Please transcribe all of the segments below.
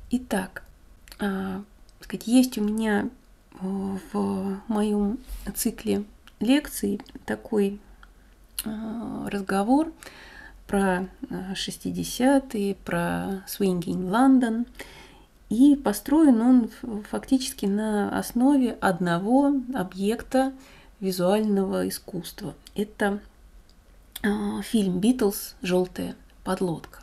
Итак, есть у меня в моем цикле лекций такой разговор про 60-е, про Swinging London. И построен он фактически на основе одного объекта визуального искусства. Это фильм «Битлз. Желтая подлодка».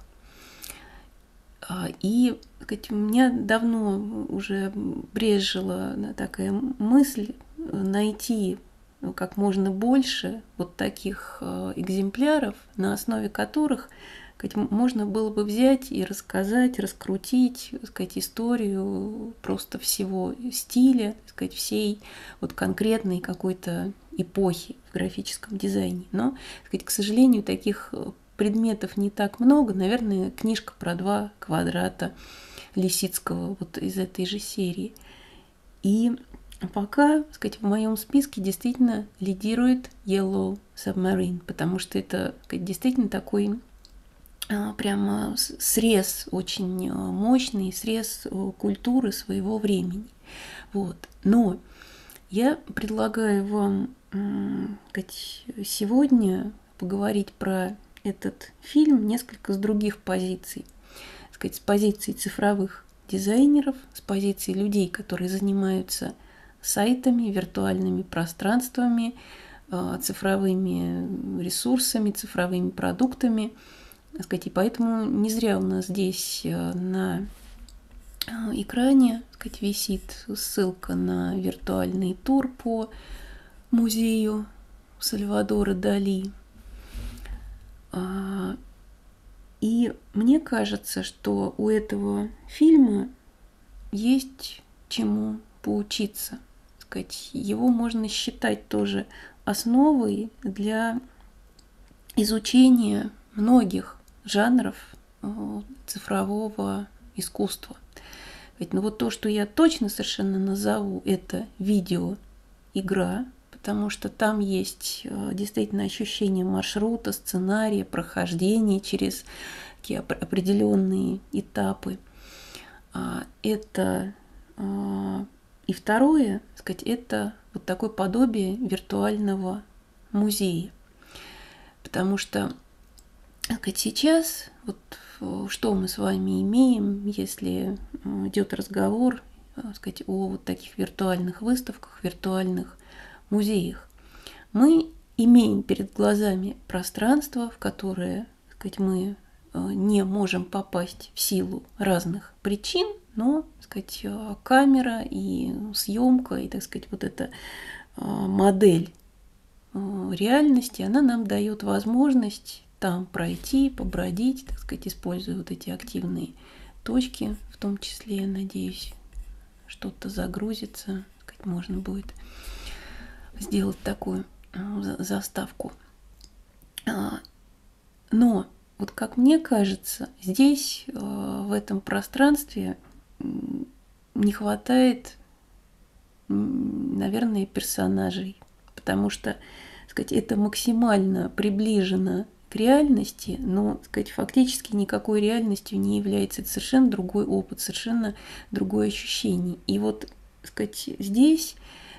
И у меня давно уже брезжила такая мысль найти как можно больше вот таких экземпляров, на основе которых можно было бы взять и рассказать, раскрутить, историю просто всего стиля, всей вот конкретной какой-то эпохи в графическом дизайне. Но, к сожалению, таких предметов не так много. Наверное, книжка про 2 квадрата Лисицкого вот из этой же серии. И пока, в моем списке действительно лидирует Yellow Submarine, потому что это действительно такой прямо срез очень мощный, срез культуры своего времени. Вот. Но я предлагаю вам сегодня поговорить про этот фильм несколько с других позиций. С позиции цифровых дизайнеров, с позиции людей, которые занимаются сайтами, виртуальными пространствами, цифровыми ресурсами, цифровыми продуктами. И поэтому не зря у нас здесь на экране висит ссылка на виртуальный тур по музею Сальвадора Дали. И мне кажется, что у этого фильма есть чему поучиться. Его можно считать тоже основой для изучения многих жанров цифрового искусства. Вот то, что я точно совершенно назову, это видеоигра, потому что там есть действительно ощущение маршрута, сценария, прохождения через такие определенные этапы. Это и второе, это вот такое подобие виртуального музея. Потому что сейчас, вот что мы с вами имеем, если идет разговор о вот таких виртуальных выставках, виртуальных музеях. Мы имеем перед глазами пространство, в которое мы не можем попасть в силу разных причин, но камера и съемка, и вот эта модель реальности, она нам дает возможность там пройти, побродить, используя вот эти активные точки, в том числе, я надеюсь, что-то загрузится, можно будет сделать такую заставку. Но, вот как мне кажется, здесь, в этом пространстве, не хватает, наверное, персонажей, потому что, это максимально приближено к реальности, но, фактически никакой реальностью не является. Это совершенно другой опыт, совершенно другое ощущение. И вот, здесь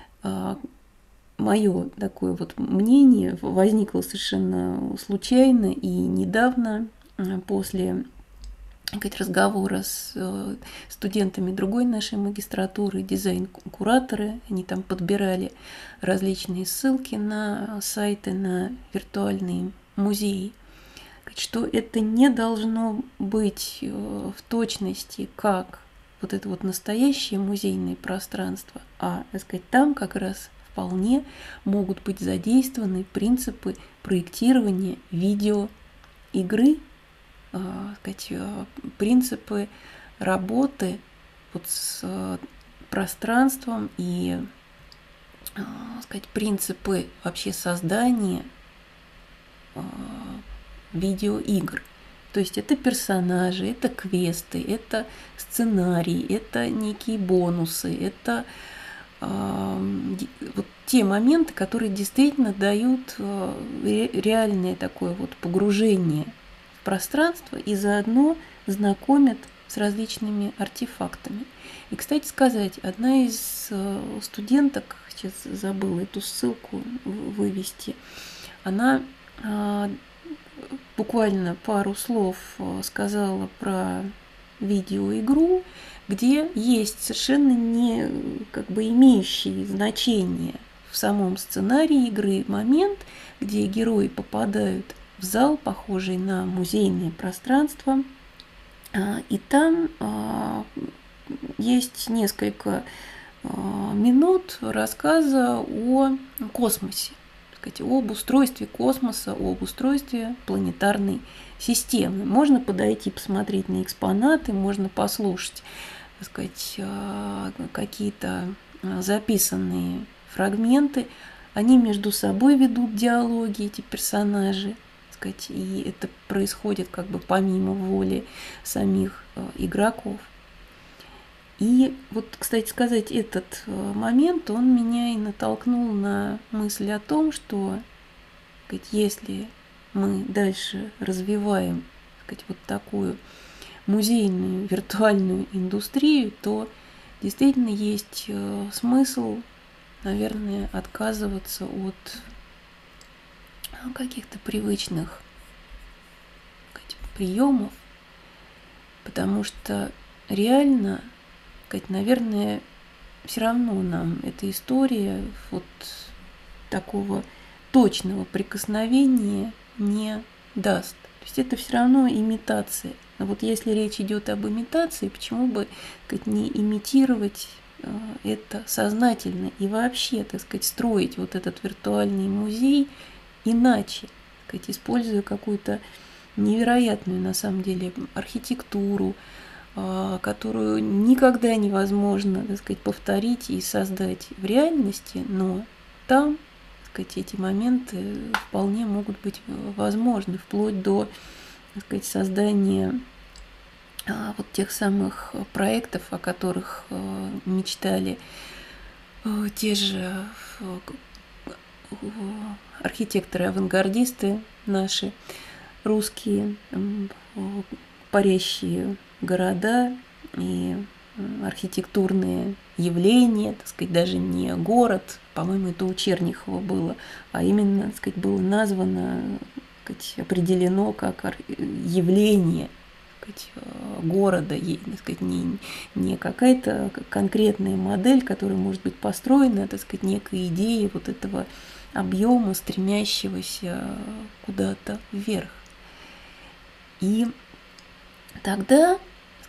мое такое вот мнение возникло совершенно случайно и недавно, после разговора с студентами другой нашей магистратуры, дизайн-кураторы. Они там подбирали различные ссылки на сайты, на виртуальные музеи. Что это не должно быть в точности как вот это вот настоящее музейное пространство, а, там как раз вполне могут быть задействованы принципы проектирования видеоигры, принципы работы вот с пространством и, принципы вообще создания видеоигр. То есть это персонажи, это квесты, это сценарий, это некие бонусы, это вот те моменты, которые действительно дают реальное такое вот погружение в пространство и заодно знакомят с различными артефактами. И, кстати сказать, одна из студенток, сейчас забыла эту ссылку вывести, она буквально пару слов сказала про видеоигру, где есть совершенно не имеющий значение в самом сценарии игры момент, где герои попадают в зал, похожий на музейное пространство, и там есть несколько минут рассказа о космосе, об устройстве космоса, об устройстве планетарной системы. Можно подойти, посмотреть на экспонаты, можно послушать, какие-то записанные фрагменты. Они между собой ведут диалоги, эти персонажи, и это происходит помимо воли самих игроков. И вот, кстати сказать, этот момент, он меня и натолкнул на мысль о том, что если мы дальше развиваем вот такую музейную виртуальную индустрию, то действительно есть смысл, наверное, отказываться от каких-то привычных приемов, потому что реально, наверное, все равно нам эта история вот такого точного прикосновения не даст. То есть это все равно имитация. Но вот если речь идет об имитации, почему бы не имитировать это сознательно и вообще, строить вот этот виртуальный музей иначе, используя какую-то невероятную на самом деле архитектуру, которую никогда невозможно, повторить и создать в реальности, но там, эти моменты вполне могут быть возможны, вплоть до, создания вот тех самых проектов, о которых мечтали те же архитекторы-авангардисты наши, русские, парящие города и архитектурные явления, даже не город, по-моему, это у Черняхова было, а именно, было названо, определено как явление города, не какая-то конкретная модель, которая может быть построена, некой идеей вот этого объема, стремящегося куда-то вверх. И тогда,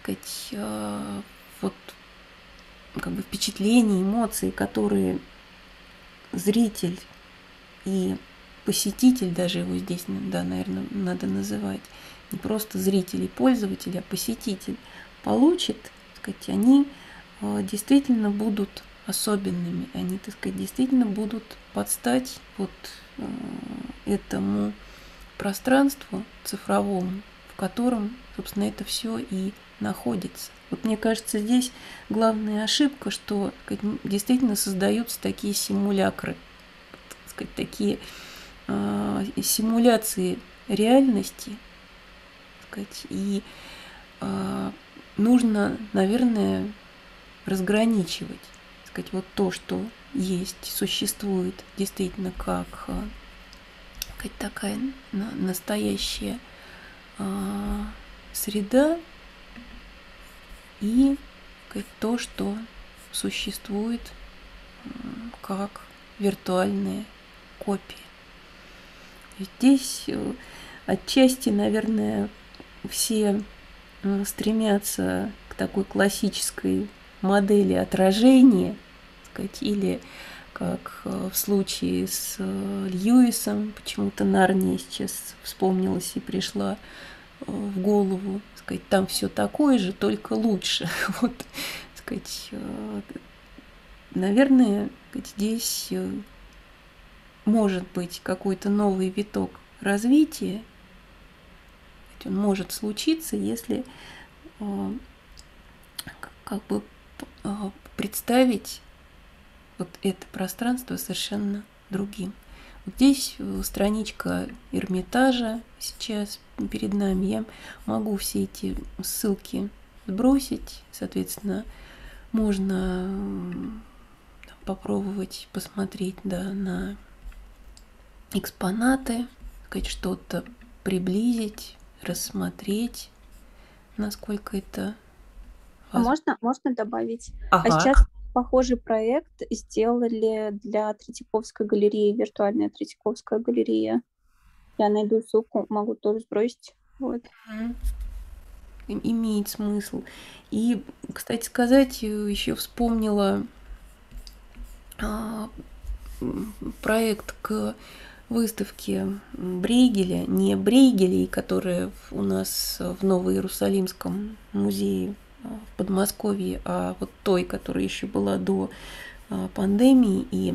вот впечатления, эмоции, которые зритель и посетитель, даже его здесь, да, наверное, надо называть, не просто зритель и пользователь, а посетитель получит, они действительно будут особенными, они, действительно будут под стать вот этому пространству цифровому, в котором, собственно, это все и находится. Вот мне кажется, здесь главная ошибка, что действительно создаются такие симулякры, такие симуляции реальности, и нужно, наверное, разграничивать, вот то, что есть, существует действительно как такая настоящая среда, и то, что существует как виртуальная копия. Здесь отчасти, наверное, все стремятся к такой классической модели отражения, или как в случае с Льюисом, почему-то Нарния сейчас вспомнилась и пришла в голову, там все такое же, только лучше. Вот, наверное, здесь может быть какой-то новый виток развития. Он может случиться, если представить вот это пространство совершенно другим. Вот здесь страничка Эрмитажа сейчас перед нами. Я могу все эти ссылки сбросить, соответственно, можно попробовать посмотреть, да, на экспонаты, сказать, что-то приблизить, рассмотреть, насколько это А возможно. можно добавить? А Ага. сейчас похожий проект сделали для Третьяковской галереи, виртуальная Третьяковская галерея. Я найду ссылку, могу тоже сбросить. Вот. Мгм. Имеет смысл. И, кстати сказать, еще вспомнила а, проект к выставке Брейгеля, не Брейгелей, которые у нас в Новоиерусалимском музее в Подмосковье, а вот той, которая еще была до пандемии. И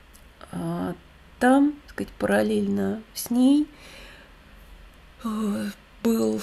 там, так сказать, параллельно с ней был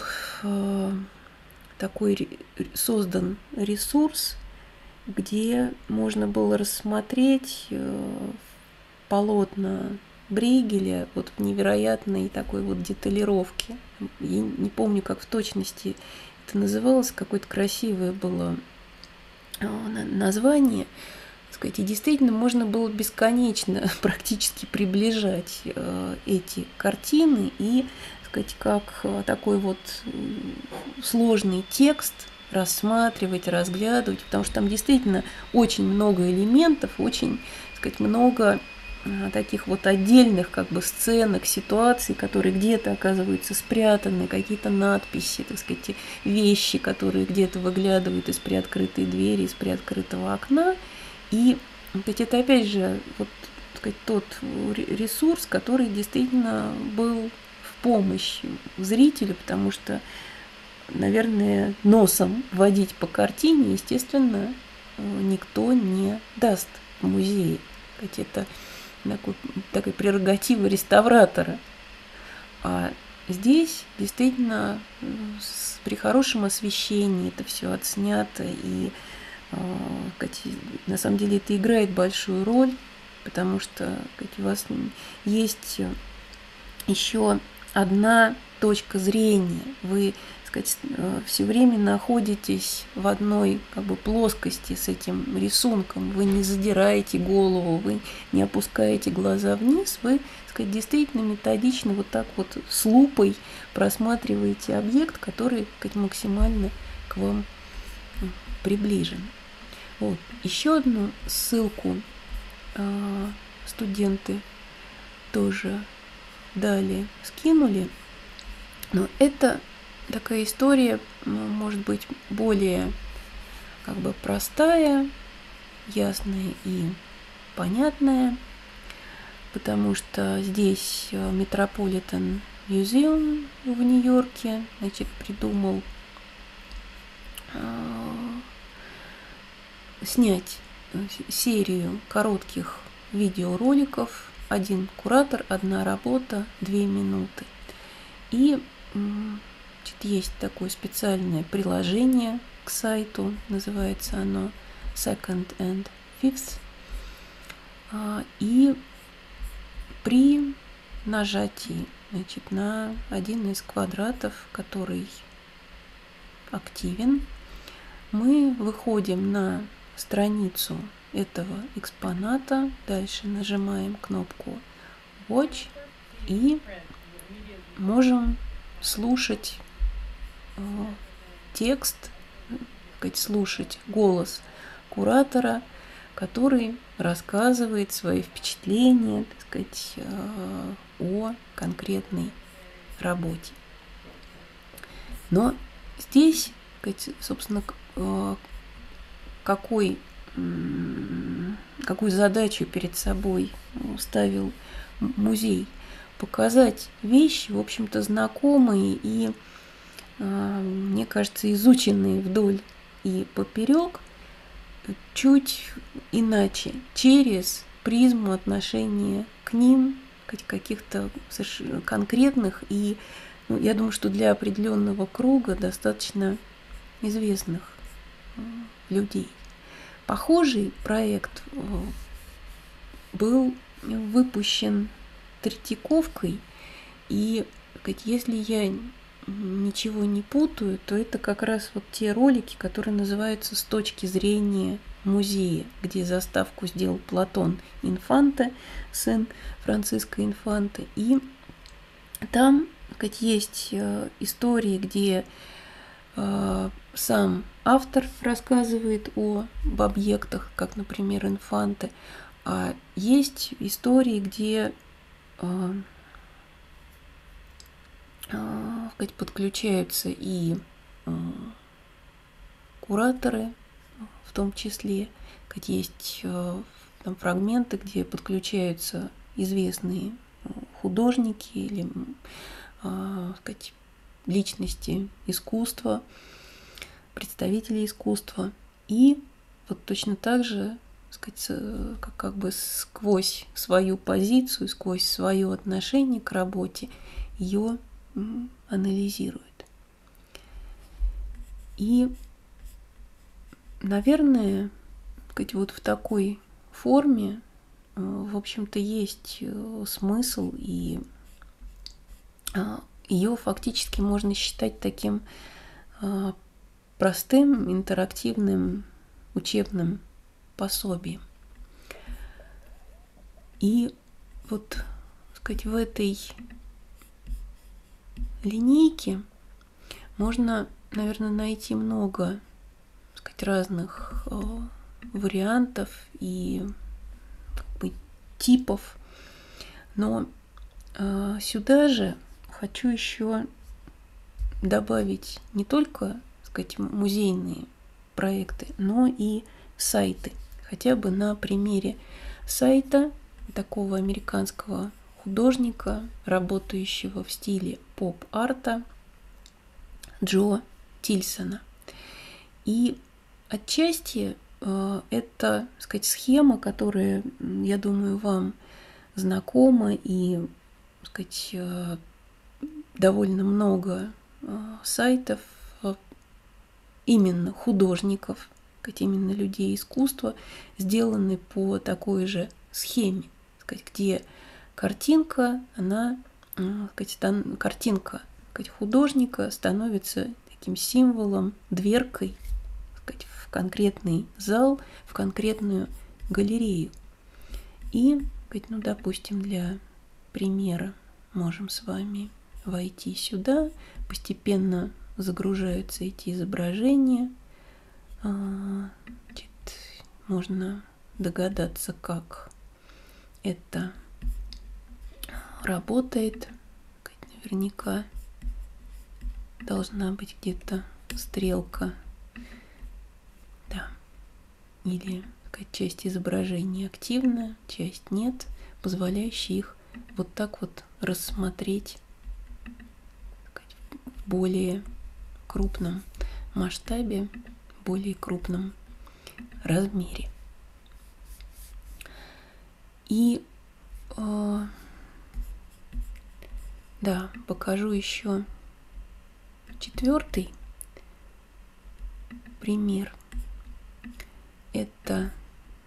такой создан ресурс, где можно было рассмотреть полотна Брейгеля вот в невероятной такой вот деталировке. Я не помню, как в точности это называлось, какое-то красивое было название. И действительно можно было бесконечно практически приближать эти картины и, сказать, как такой вот сложный текст рассматривать, разглядывать, потому что там действительно очень много элементов, очень, сказать, много таких вот отдельных как бы сценок, ситуаций, которые где-то оказываются спрятаны, какие-то надписи, так сказать, вещи, которые где-то выглядывают из приоткрытой двери, из приоткрытого окна. И это опять же вот, так сказать, тот ресурс, который действительно был в помощь зрителю, потому что, наверное, носом водить по картине, естественно, никто не даст в музее. Это такая прерогатива реставратора. А здесь действительно при хорошем освещении это все отснято, и на самом деле это играет большую роль, потому что у вас есть еще одна точка зрения. Вы, сказать, все время находитесь в одной как бы плоскости с этим рисунком. Вы не задираете голову, вы не опускаете глаза вниз, вы, сказать, действительно методично вот так вот с лупой просматриваете объект, который, сказать, максимально к вам приближен. Вот. Еще одну ссылку студенты тоже далее скинули. Но это такая история, может быть, более как бы простая, ясная и понятная, потому что здесь Metropolitan Museum в Нью-Йорке, значит, придумал снять серию коротких видеороликов. Один куратор, одна работа, 2 минуты. И есть такое специальное приложение к сайту, называется оно Second and Fifth. И при нажатии, значит, на один из квадратов, который активен, мы выходим на страницу этого экспоната, дальше нажимаем кнопку Watch и можем слушать текст, слушать голос куратора, который рассказывает свои впечатления, так сказать, о конкретной работе. Но здесь, собственно, какую задачу перед собой ставил музей? Показать вещи, в общем-то, знакомые и, мне кажется, изученные вдоль и поперек, чуть иначе, через призму отношения к ним, каких-то совершенно конкретных и, я думаю, что для определенного круга достаточно известных людей. Похожий проект был выпущен Третьяковкой, и если я ничего не путаю, то это как раз вот те ролики, которые называются «С точки зрения музея», где заставку сделал Платон Инфанте, сын Франциско Инфанте. И там, сказать, есть истории, где сам автор рассказывает об объектах, как, например, Инфанте, а есть истории, где подключаются и кураторы, в том числе, есть там фрагменты, где подключаются известные художники или личности искусства, представители искусства. И вот точно так же, как бы сквозь свою позицию, сквозь свое отношение к работе ее анализирует. И, наверное, вот в такой форме, в общем-то, есть смысл, и ее фактически можно считать таким простым, интерактивным учебным пособием. И вот, в этой линейке можно, наверное, найти много, разных вариантов и типов, но сюда же хочу еще добавить не только, музейные проекты, но и сайты. Хотя бы на примере сайта такого американского художника, работающего в стиле поп-арта, Джо Тильсона. И отчасти это, схема, которая, я думаю, вам знакома, и, довольно много сайтов именно художников, именно людей искусства, сделаны по такой же схеме, где картинка, она, картинка художника становится таким символом, дверкой в конкретный зал, в конкретную галерею. И, допустим, для примера можем с вами войти сюда, постепенно загружаются эти изображения. Можно догадаться, как это работает. Наверняка должна быть где-то стрелка, да, или часть изображения активна, часть нет, позволяющая их вот так вот рассмотреть в более крупном масштабе, более крупном размере. И да, покажу еще четвертый пример. Это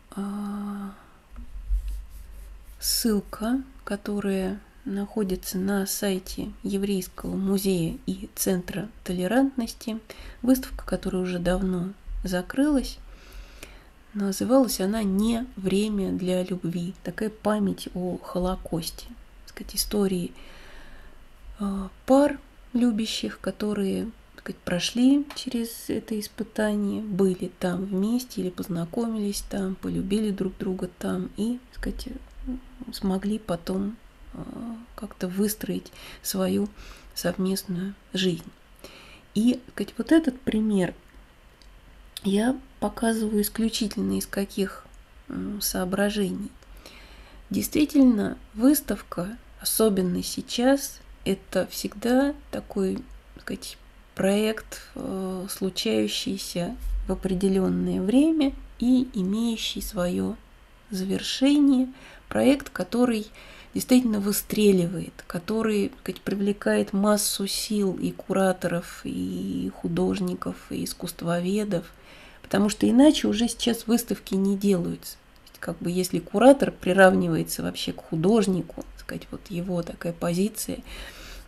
ссылка, которая находится на сайте Еврейского музея и Центра толерантности. Выставка, которая уже давно закрылась. Называлась она «Не время для любви». Такая память о Холокосте. Истории пар любящих, которые прошли через это испытание, были там вместе или познакомились там, полюбили друг друга там и, смогли потом как-то выстроить свою совместную жизнь. И, вот этот пример я показываю исключительно из каких соображений. Действительно, выставка, особенно сейчас, это всегда такой, проект, случающийся в определенное время и имеющий свое завершение, проект, который действительно выстреливает, который привлекает массу сил и кураторов, и художников, и искусствоведов, потому что иначе уже сейчас выставки не делаются. Если куратор приравнивается вообще к художнику, вот его такая позиция,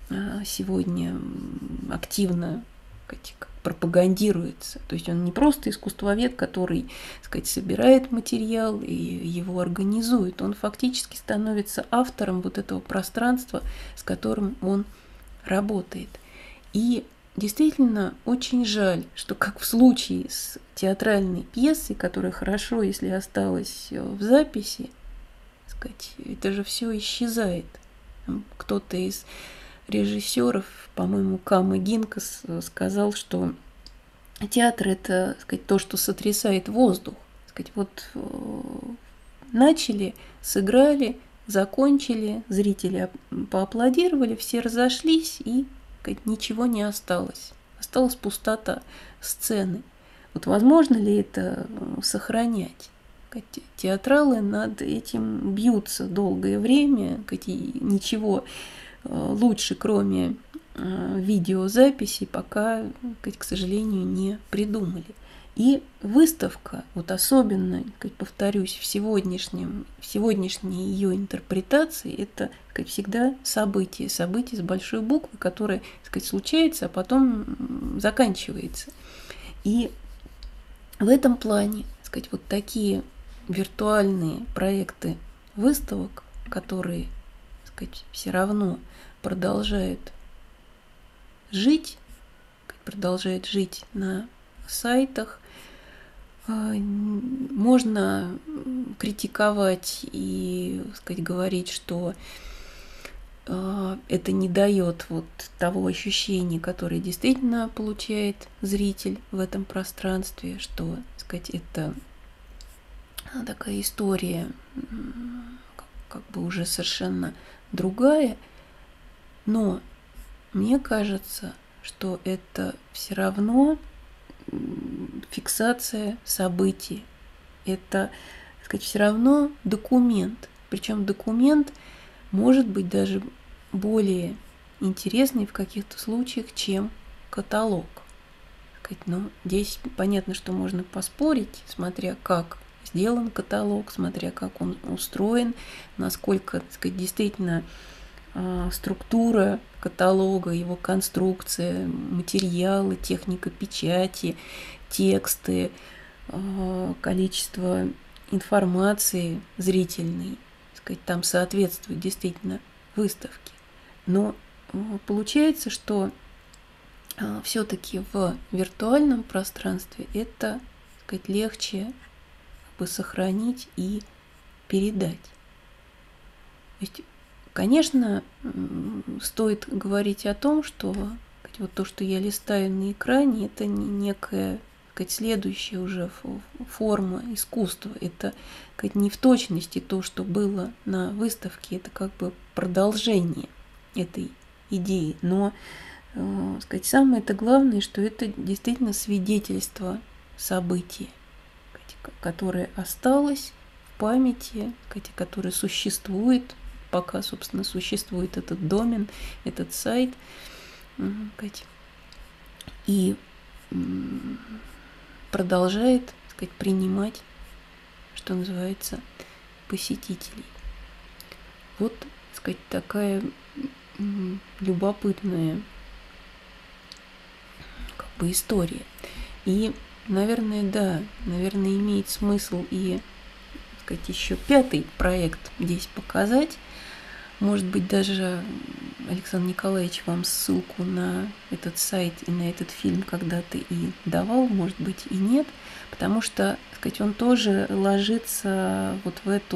сегодня активно пропагандируется. То есть он не просто искусствовед, который, так сказать, собирает материал и его организует. Он фактически становится автором вот этого пространства, с которым он работает. И действительно очень жаль, что как в случае с театральной пьесой, которая хорошо, если осталась в записи, так сказать, это же все исчезает. Кто-то из режиссеров, по-моему, Кама Гинкас, сказал, что театр – это, так сказать, то, что сотрясает воздух. Так сказать, вот начали, сыграли, закончили, зрители поаплодировали, все разошлись, и, так сказать, ничего не осталось. Осталась пустота сцены. Вот возможно ли это сохранять? Театралы над этим бьются долгое время, ничего лучше, кроме видеозаписи, пока, к сожалению, не придумали. И выставка, вот особенно, повторюсь, в сегодняшней ее интерпретации, это, как всегда, событие с большой буквы, которое, случается, а потом заканчивается. И в этом плане, вот такие виртуальные проекты выставок, которые, все равно продолжают жить на сайтах. Можно критиковать и, говорить, что это не дает вот того ощущения, которое действительно получает зритель в этом пространстве, что, это такая история как бы уже совершенно другая, но мне кажется, что это все равно фиксация событий. Это, все равно документ. Причем документ может быть даже более интересный в каких-то случаях, чем каталог. Но здесь понятно, что можно поспорить, смотря как сделан каталог, смотря как он устроен, насколько, действительно структура каталога, его конструкция, материалы, техника печати, тексты, количество информации зрительной, там соответствует действительно выставке. Но получается, что все-таки в виртуальном пространстве это, легче сохранить и передать. То есть, конечно, стоит говорить о том, что вот то, что я листаю на экране, это не некая, следующая уже форма искусства. Это, не в точности то, что было на выставке, это как бы продолжение этой идеи. Но, самое-то главное, что это действительно свидетельство события, которое осталось в памяти, которое существует, пока, собственно, существует этот домен, этот сайт, и продолжает, принимать, что называется, посетителей. Вот, такая любопытная история. И, наверное, имеет смысл и, еще 5-й проект здесь показать. Может быть, даже Александр Николаевич вам ссылку на этот сайт и на этот фильм когда-то и давал, может быть, и нет, потому что, он тоже ложится вот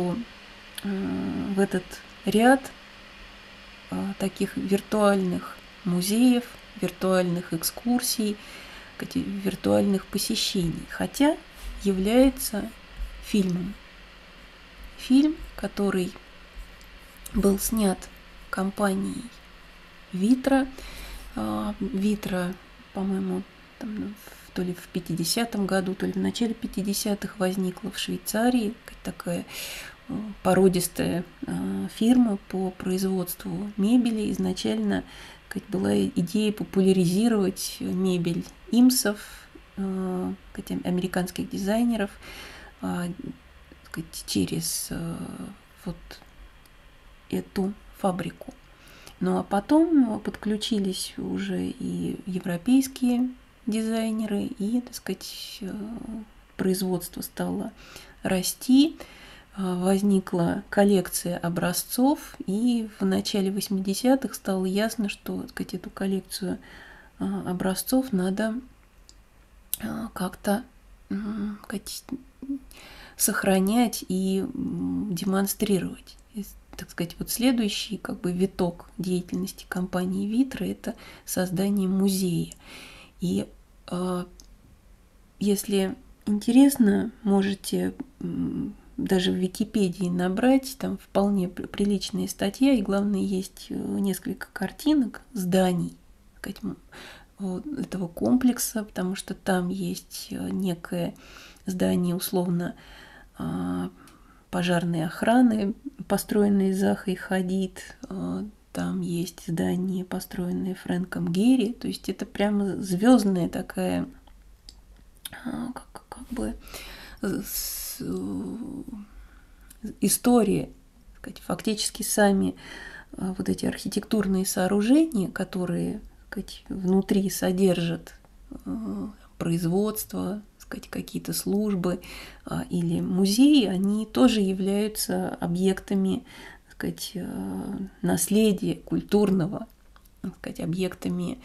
в этот ряд таких виртуальных музеев, виртуальных экскурсий, виртуальных посещений, хотя является фильмом. Фильм, который был снят компанией Витра. Витра, по-моему, то ли в 50-м году, то ли в начале 50-х возникла в Швейцарии такая породистая фирма по производству мебели. Изначально была идея популяризировать мебель имсов, американских дизайнеров, через вот эту фабрику. Ну а потом подключились уже и европейские дизайнеры, и, так сказать, производство стало расти, возникла коллекция образцов, и в начале 80-х стало ясно, что, так сказать, эту коллекцию образцов надо как-то сохранять и демонстрировать. И, так сказать, вот следующий как бы виток деятельности компании Витро – это создание музея. И если интересно, можете даже в Википедии набрать, там вполне приличная статья, и главное, есть несколько картинок зданий этого комплекса, потому что там есть некое здание условно пожарной охраны, построенное Захой Хадид, там есть здание, построенное Фрэнком Герри, то есть это прямо звездная такая как бы история, сказать, фактически сами вот эти архитектурные сооружения, которые, сказать, внутри содержат производство, сказать, какие-то службы или музеи, они тоже являются объектами, сказать, наследия культурного, сказать, объектами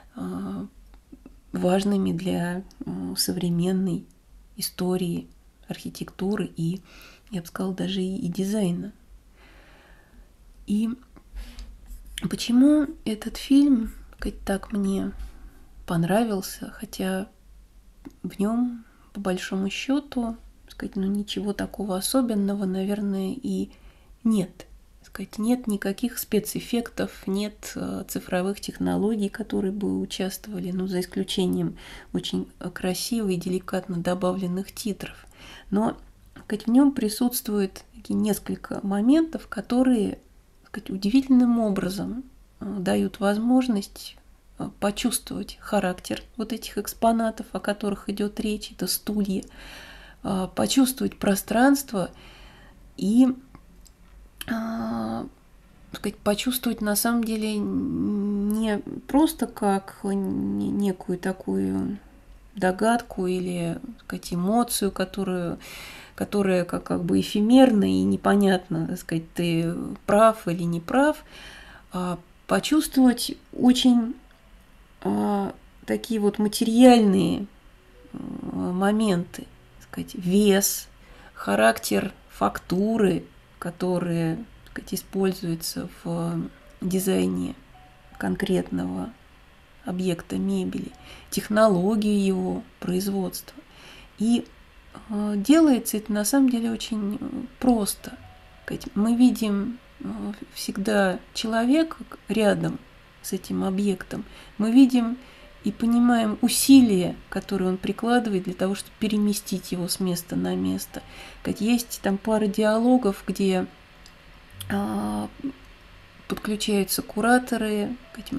важными для современной истории архитектуры и, я бы сказала, даже и дизайна. И почему этот фильм, сказать, так мне понравился, хотя в нем, по большому счету, сказать, ну, ничего такого особенного, наверное, и нет. Сказать, нет никаких спецэффектов, нет цифровых технологий, которые бы участвовали, ну, за исключением очень красиво и деликатно добавленных титров. Но, сказать, в нем присутствует несколько моментов, которые, сказать, удивительным образом дают возможность почувствовать характер вот этих экспонатов, о которых идет речь, это стулья, почувствовать пространство и, сказать, почувствовать на самом деле не просто как некую такую догадку или, сказать, эмоцию, которая как бы эфемерна и непонятно, так сказать, ты прав или не прав, а почувствовать очень такие вот материальные моменты, так сказать, вес, характер фактуры, которые, так сказать, используются в дизайне конкретного объекта мебели, технологию его производства. И делается это на самом деле очень просто. Мы видим всегда человека рядом с этим объектом, мы видим и понимаем усилия, которые он прикладывает для того, чтобы переместить его с места на место. Есть там пара диалогов, где подключаются кураторы,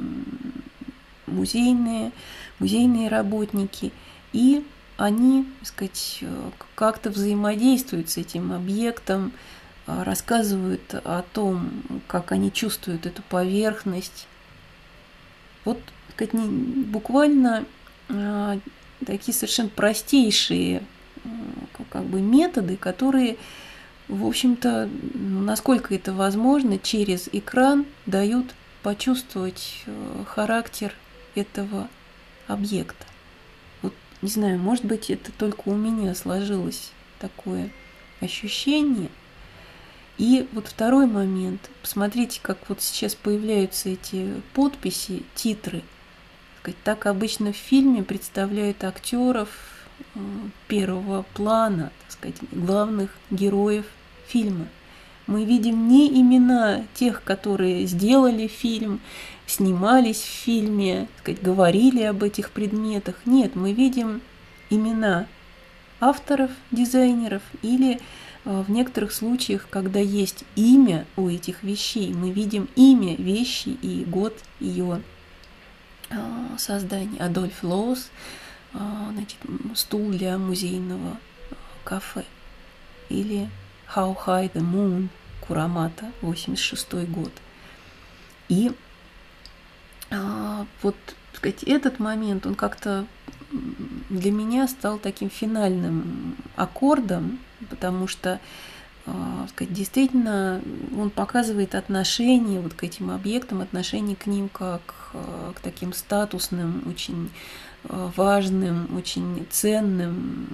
музейные работники, и они, так сказать, как-то взаимодействуют с этим объектом, рассказывают о том, как они чувствуют эту поверхность. Вот, так сказать, буквально такие совершенно простейшие как бы методы, которые, в общем-то, насколько это возможно, через экран дают почувствовать характер этого объекта. Вот, не знаю, может быть, это только у меня сложилось такое ощущение. И вот второй момент. Посмотрите, как вот сейчас появляются эти подписи, титры. Так обычно в фильме представляют актеров первого плана, так сказать, главных героев фильма. Мы видим не имена тех, которые сделали фильм, снимались в фильме, так сказать, говорили об этих предметах. Нет, мы видим имена авторов, дизайнеров, или в некоторых случаях, когда есть имя у этих вещей, мы видим имя вещи и год ее создания. Адольф Лоос, значит, стул для музейного кафе. Или How High the Moon, Курамата, 86 год. И вот, так сказать, этот момент, он как-то для меня стал таким финальным аккордом, потому что, так сказать, действительно он показывает отношение вот к этим объектам, отношение к ним как к таким статусным, очень важным, очень ценным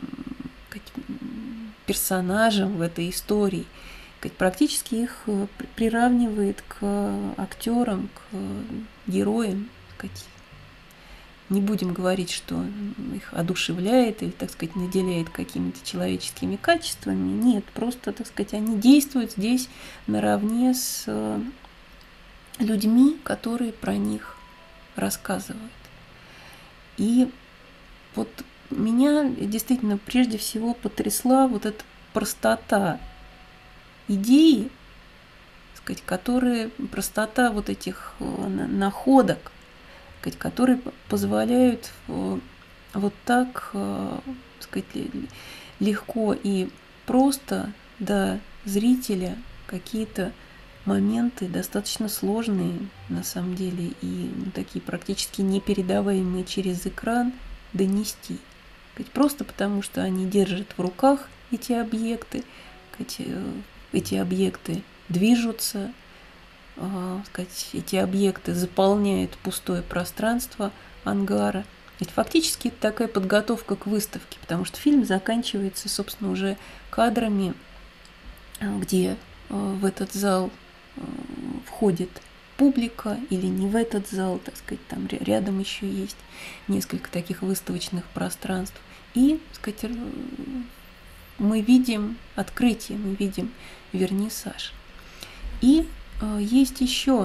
персонажам в этой истории. Практически их приравнивает к актерам, к героям. Не будем говорить, что их одушевляет или, так сказать, наделяет какими-то человеческими качествами. Нет, просто, так сказать, они действуют здесь наравне с людьми, которые про них рассказывают. И вот меня действительно прежде всего потрясла вот эта простота идеи, так сказать, которые, простота вот этих находок, так сказать, которые позволяют вот так, так сказать, легко и просто до зрителя какие-то моменты достаточно сложные на самом деле и такие практически непередаваемые через экран донести. Просто потому, что они держат в руках эти объекты, эти объекты движутся, эти объекты заполняют пустое пространство ангара. Ведь фактически это такая подготовка к выставке, потому что фильм заканчивается, собственно, уже кадрами, где в этот зал входит публика или не в этот зал, так сказать, там рядом еще есть несколько таких выставочных пространств. И, так сказать, мы видим открытие, мы видим вернисаж. И есть еще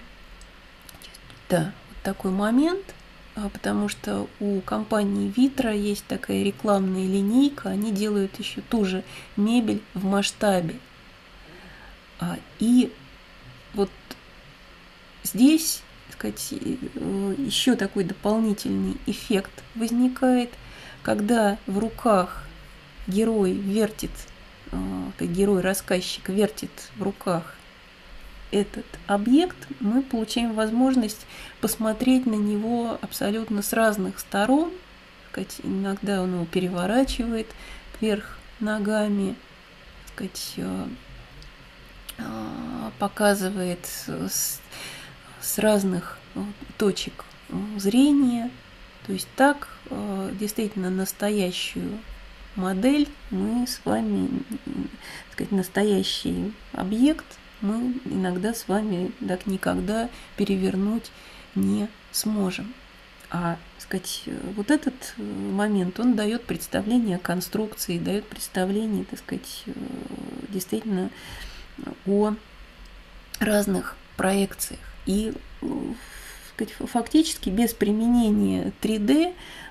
вот такой момент, потому что у компании Витра есть такая рекламная линейка, они делают еще ту же мебель в масштабе. И вот здесь, так сказать, еще такой дополнительный эффект возникает, когда в руках герой-рассказчик вертит в руках этот объект, мы получаем возможность посмотреть на него абсолютно с разных сторон. Иногда он его переворачивает кверх ногами, показывает с разных точек зрения. То есть так действительно настоящую модель мы с вами, так сказать, настоящий объект мы иногда с вами так никогда перевернуть не сможем. Так сказать, вот этот момент, он дает представление о конструкции, дает представление, так сказать, действительно о разных проекциях. И, так сказать, фактически без применения 3D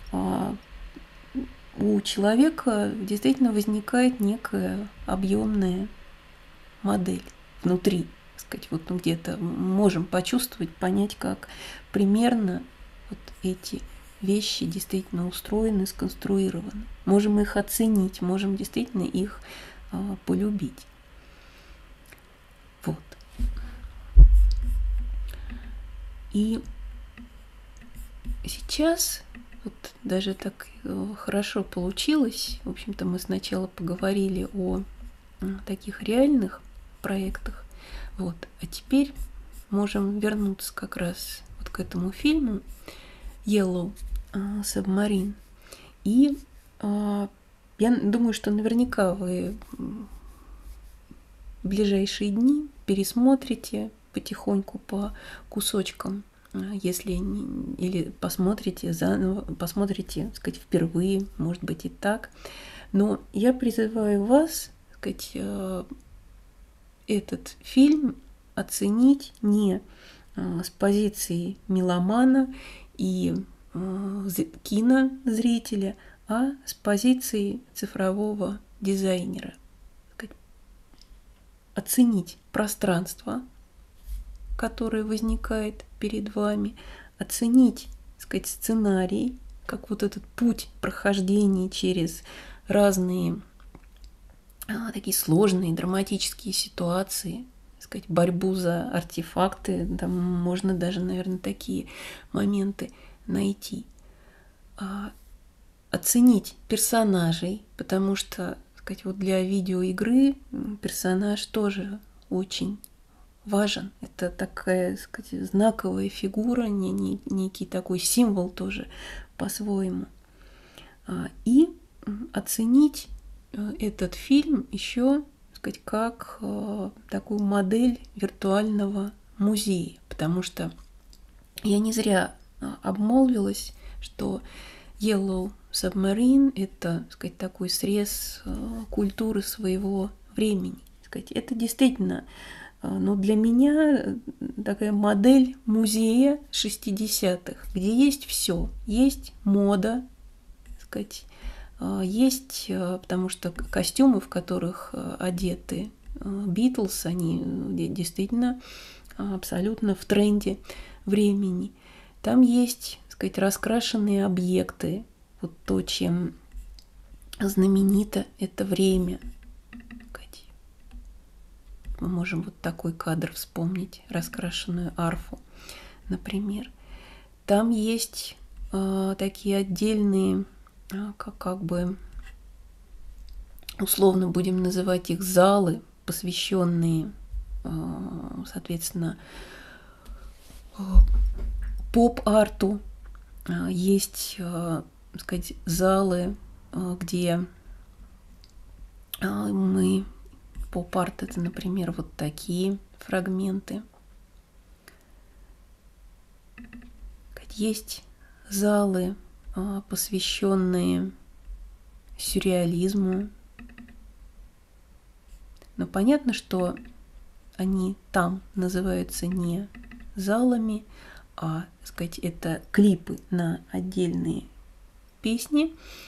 у человека действительно возникает некая объемная модель внутри, так сказать, вот где-то можем почувствовать, понять, как примерно вот эти вещи действительно устроены, сконструированы. Можем их оценить, можем действительно их полюбить. Вот. И сейчас вот даже так хорошо получилось. В общем-то, мы сначала поговорили о таких реальных проектах. Вот. А теперь можем вернуться как раз вот к этому фильму Yellow Submarine. И я думаю, что наверняка вы в ближайшие дни пересмотрите потихоньку по кусочкам, если или посмотрите заново, посмотрите, так сказать, впервые, может быть и так. Но я призываю вас, так сказать, этот фильм оценить не с позиции меломана и кинозрителя, а с позиции цифрового дизайнера. Оценить пространство, которое возникает перед вами, оценить, так сказать, сценарий, как вот этот путь прохождения через разные такие сложные драматические ситуации, сказать, борьбу за артефакты. Там можно даже, наверное, такие моменты найти. Оценить персонажей, потому что, сказать, вот для видеоигры персонаж тоже очень важен. Это такая, сказать, знаковая фигура, некий такой символ тоже по-своему. И оценить этот фильм еще, сказать, как такую модель виртуального музея, потому что я не зря обмолвилась, что Yellow Submarine – это, сказать, такой срез культуры своего времени. Сказать, это действительно, но для меня такая модель музея 60-х, где есть все, есть мода, сказать, есть, потому что костюмы, в которых одеты Битлз, они действительно абсолютно в тренде времени. Там есть, сказать, раскрашенные объекты, вот то, чем знаменито это время. Мы можем вот такой кадр вспомнить, раскрашенную арфу, например. Там есть такие отдельные, как бы условно будем называть их залы, посвященные, соответственно, поп-арту. Есть, сказать, залы, где мы... Поп-арт – это, например, вот такие фрагменты. Есть залы, посвященные сюрреализму. Но понятно, что они там называются не залами, а, сказать, это клипы на отдельные песни.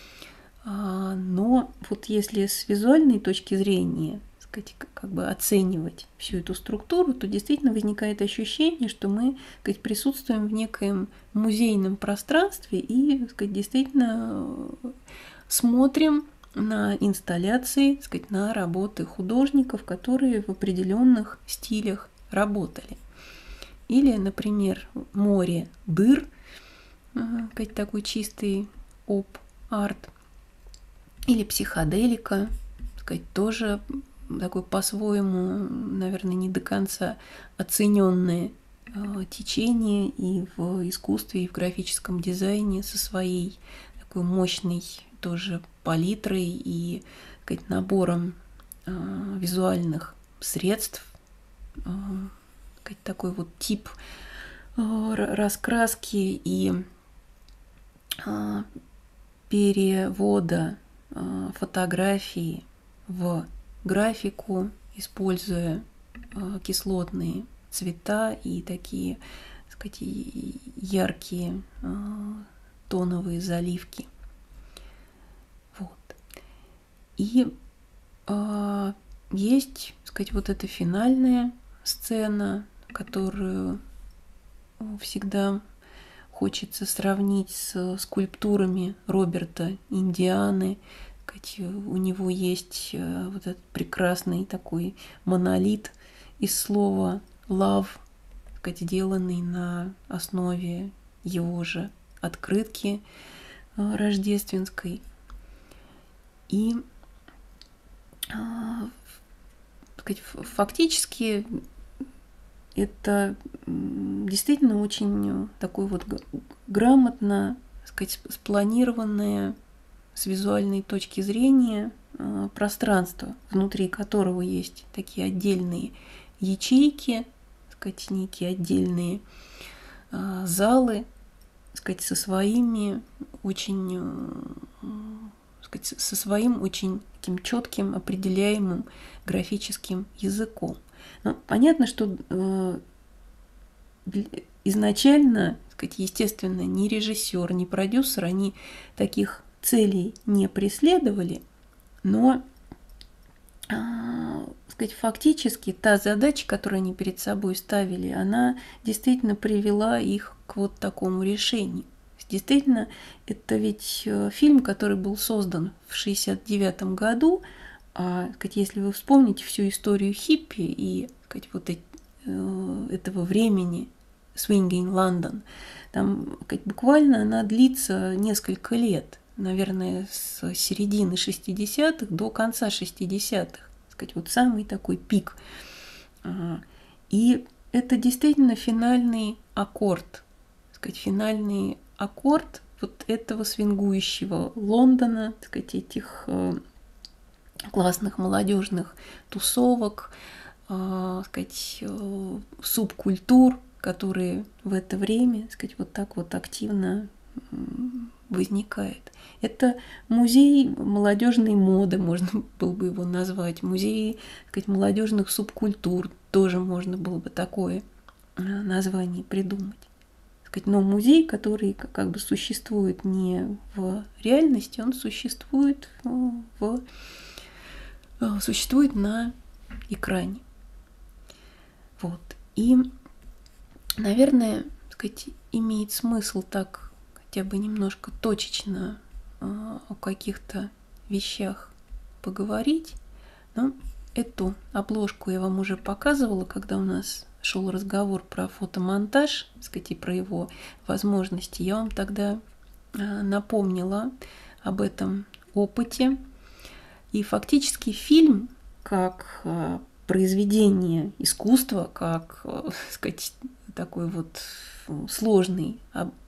Но вот если с визуальной точки зрения, сказать, как бы оценивать всю эту структуру, то действительно возникает ощущение, что мы, сказать, присутствуем в некоем музейном пространстве и, сказать, действительно смотрим на инсталляции, сказать, на работы художников, которые в определенных стилях работали. Или, например, море дыр, сказать, такой чистый оп-арт. Или психоделика, сказать, тоже такое по-своему, наверное, не до конца оцененное течение и в искусстве, и в графическом дизайне со своей такой мощной тоже палитрой и, сказать, набором визуальных средств, сказать, такой вот тип раскраски и перевода фотографии в графику, используя кислотные цвета и такие, так сказать, яркие тоновые заливки. Вот. И есть, так сказать, вот эта финальная сцена, которую всегда хочется сравнить с скульптурами Роберта Индианы. У него есть вот этот прекрасный такой монолит из слова love, сделанный на основе его же открытки рождественской. И фактически это действительно очень такой вот грамотно, спланированное с визуальной точки зрения пространство, внутри которого есть такие отдельные ячейки, сказать, некие отдельные залы, сказать, со своими очень, сказать, со своим очень таким четким, определяемым графическим языком. Но понятно, что изначально, сказать, естественно, ни режиссер, ни продюсер, они таких целей не преследовали, но, сказать, фактически та задача, которую они перед собой ставили, она действительно привела их к вот такому решению. Действительно, это ведь фильм, который был создан в 1969 году, сказать, если вы вспомните всю историю хиппи и, сказать, вот этого времени, Swinging London, там, сказать, буквально она длится несколько лет, наверное, с середины 60-х до конца 60-х, сказать, вот самый такой пик. И это действительно финальный аккорд, сказать, финальный аккорд вот этого свингующего Лондона, сказать, этих классных молодежных тусовок, сказать, субкультур, которые в это время, сказать, вот так вот активно возникает. Это музей молодежной моды, можно было бы его назвать, музей, сказать, молодежных субкультур, тоже можно было бы такое название придумать. Сказать, но музей, который как бы существует не в реальности, он существует на экране. Вот. И, наверное, сказать, имеет смысл так хотя бы немножко точечно о каких-то вещах поговорить. Но эту обложку я вам уже показывала, когда у нас шел разговор про фотомонтаж, сказать, и про его возможности. Я вам тогда напомнила об этом опыте. И фактически фильм как произведение искусства, как, сказать, такой вот сложный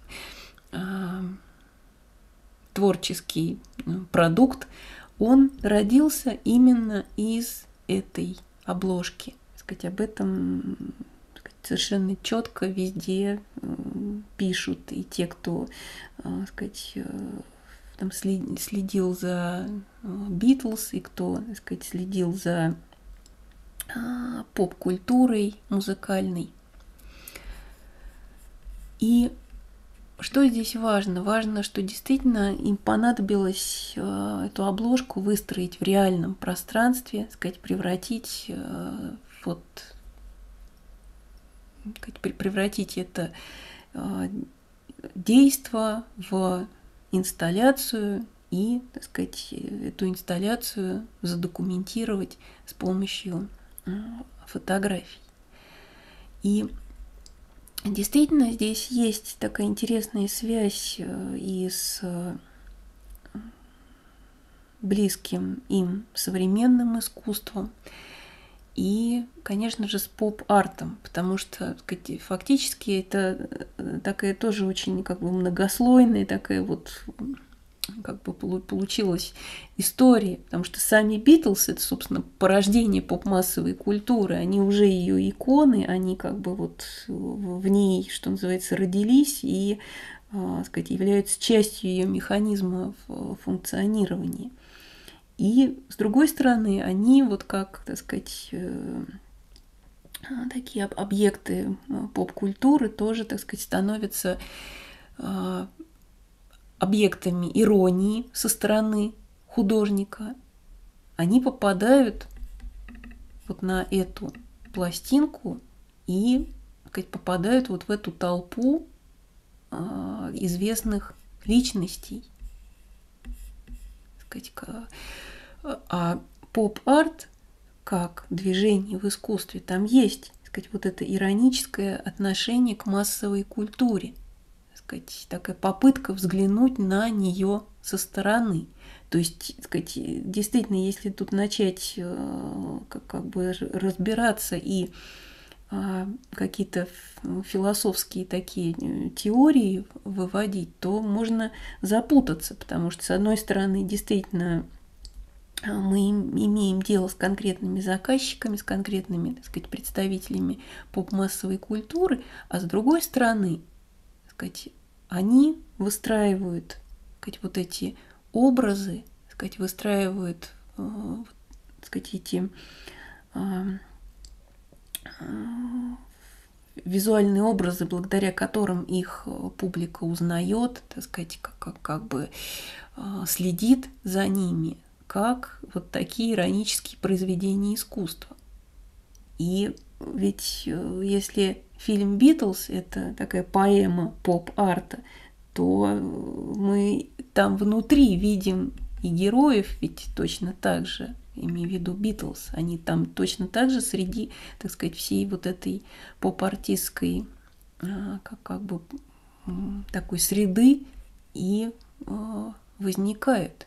творческий продукт, он родился именно из этой обложки. Сказать, об этом, сказать, совершенно четко везде пишут и те, кто, сказать, там следил за Битлз, и кто, так сказать, следил за поп-культурой музыкальной. И что здесь важно? Важно, что действительно им понадобилось эту обложку выстроить в реальном пространстве, так сказать, превратить это действо в инсталляцию и, так сказать, эту инсталляцию задокументировать с помощью фотографий. И действительно здесь есть такая интересная связь и с близким им современным искусством, и, конечно же, с поп-артом, потому что, так сказать, фактически это такая тоже очень как бы многослойная такая вот как бы получилась история, потому что сами Битлз — это, собственно, порождение поп-массовой культуры, они уже ее иконы, они как бы вот в ней, что называется, родились и, так сказать, являются частью ее механизма функционирования. И, с другой стороны, они вот как, так сказать, такие объекты поп-культуры тоже, так сказать, становятся объектами иронии со стороны художника. Они попадают вот на эту пластинку и, так сказать, попадают вот в эту толпу известных личностей. Так сказать, а поп-арт как движение в искусстве, там есть, так сказать, вот это ироническое отношение к массовой культуре, так сказать, такая попытка взглянуть на нее со стороны. То есть, так сказать, действительно, если тут начать как бы разбираться и какие-то философские такие теории выводить, то можно запутаться, потому что, с одной стороны, действительно, мы имеем дело с конкретными заказчиками, с конкретными, так сказать, представителями поп-массовой культуры, а с другой стороны, так сказать, они выстраивают, так сказать, вот эти образы, так сказать, выстраивают, так сказать, эти визуальные образы, благодаря которым их публика узнает, так сказать, как бы следит за ними, как вот такие иронические произведения искусства. И ведь если фильм «Битлз» — это такая поэма поп-арта, то мы там внутри видим и героев ведь точно так же, имею в виду Битлз, они там точно так же среди, так сказать, всей вот этой поп-артистской как бы такой среды и возникают.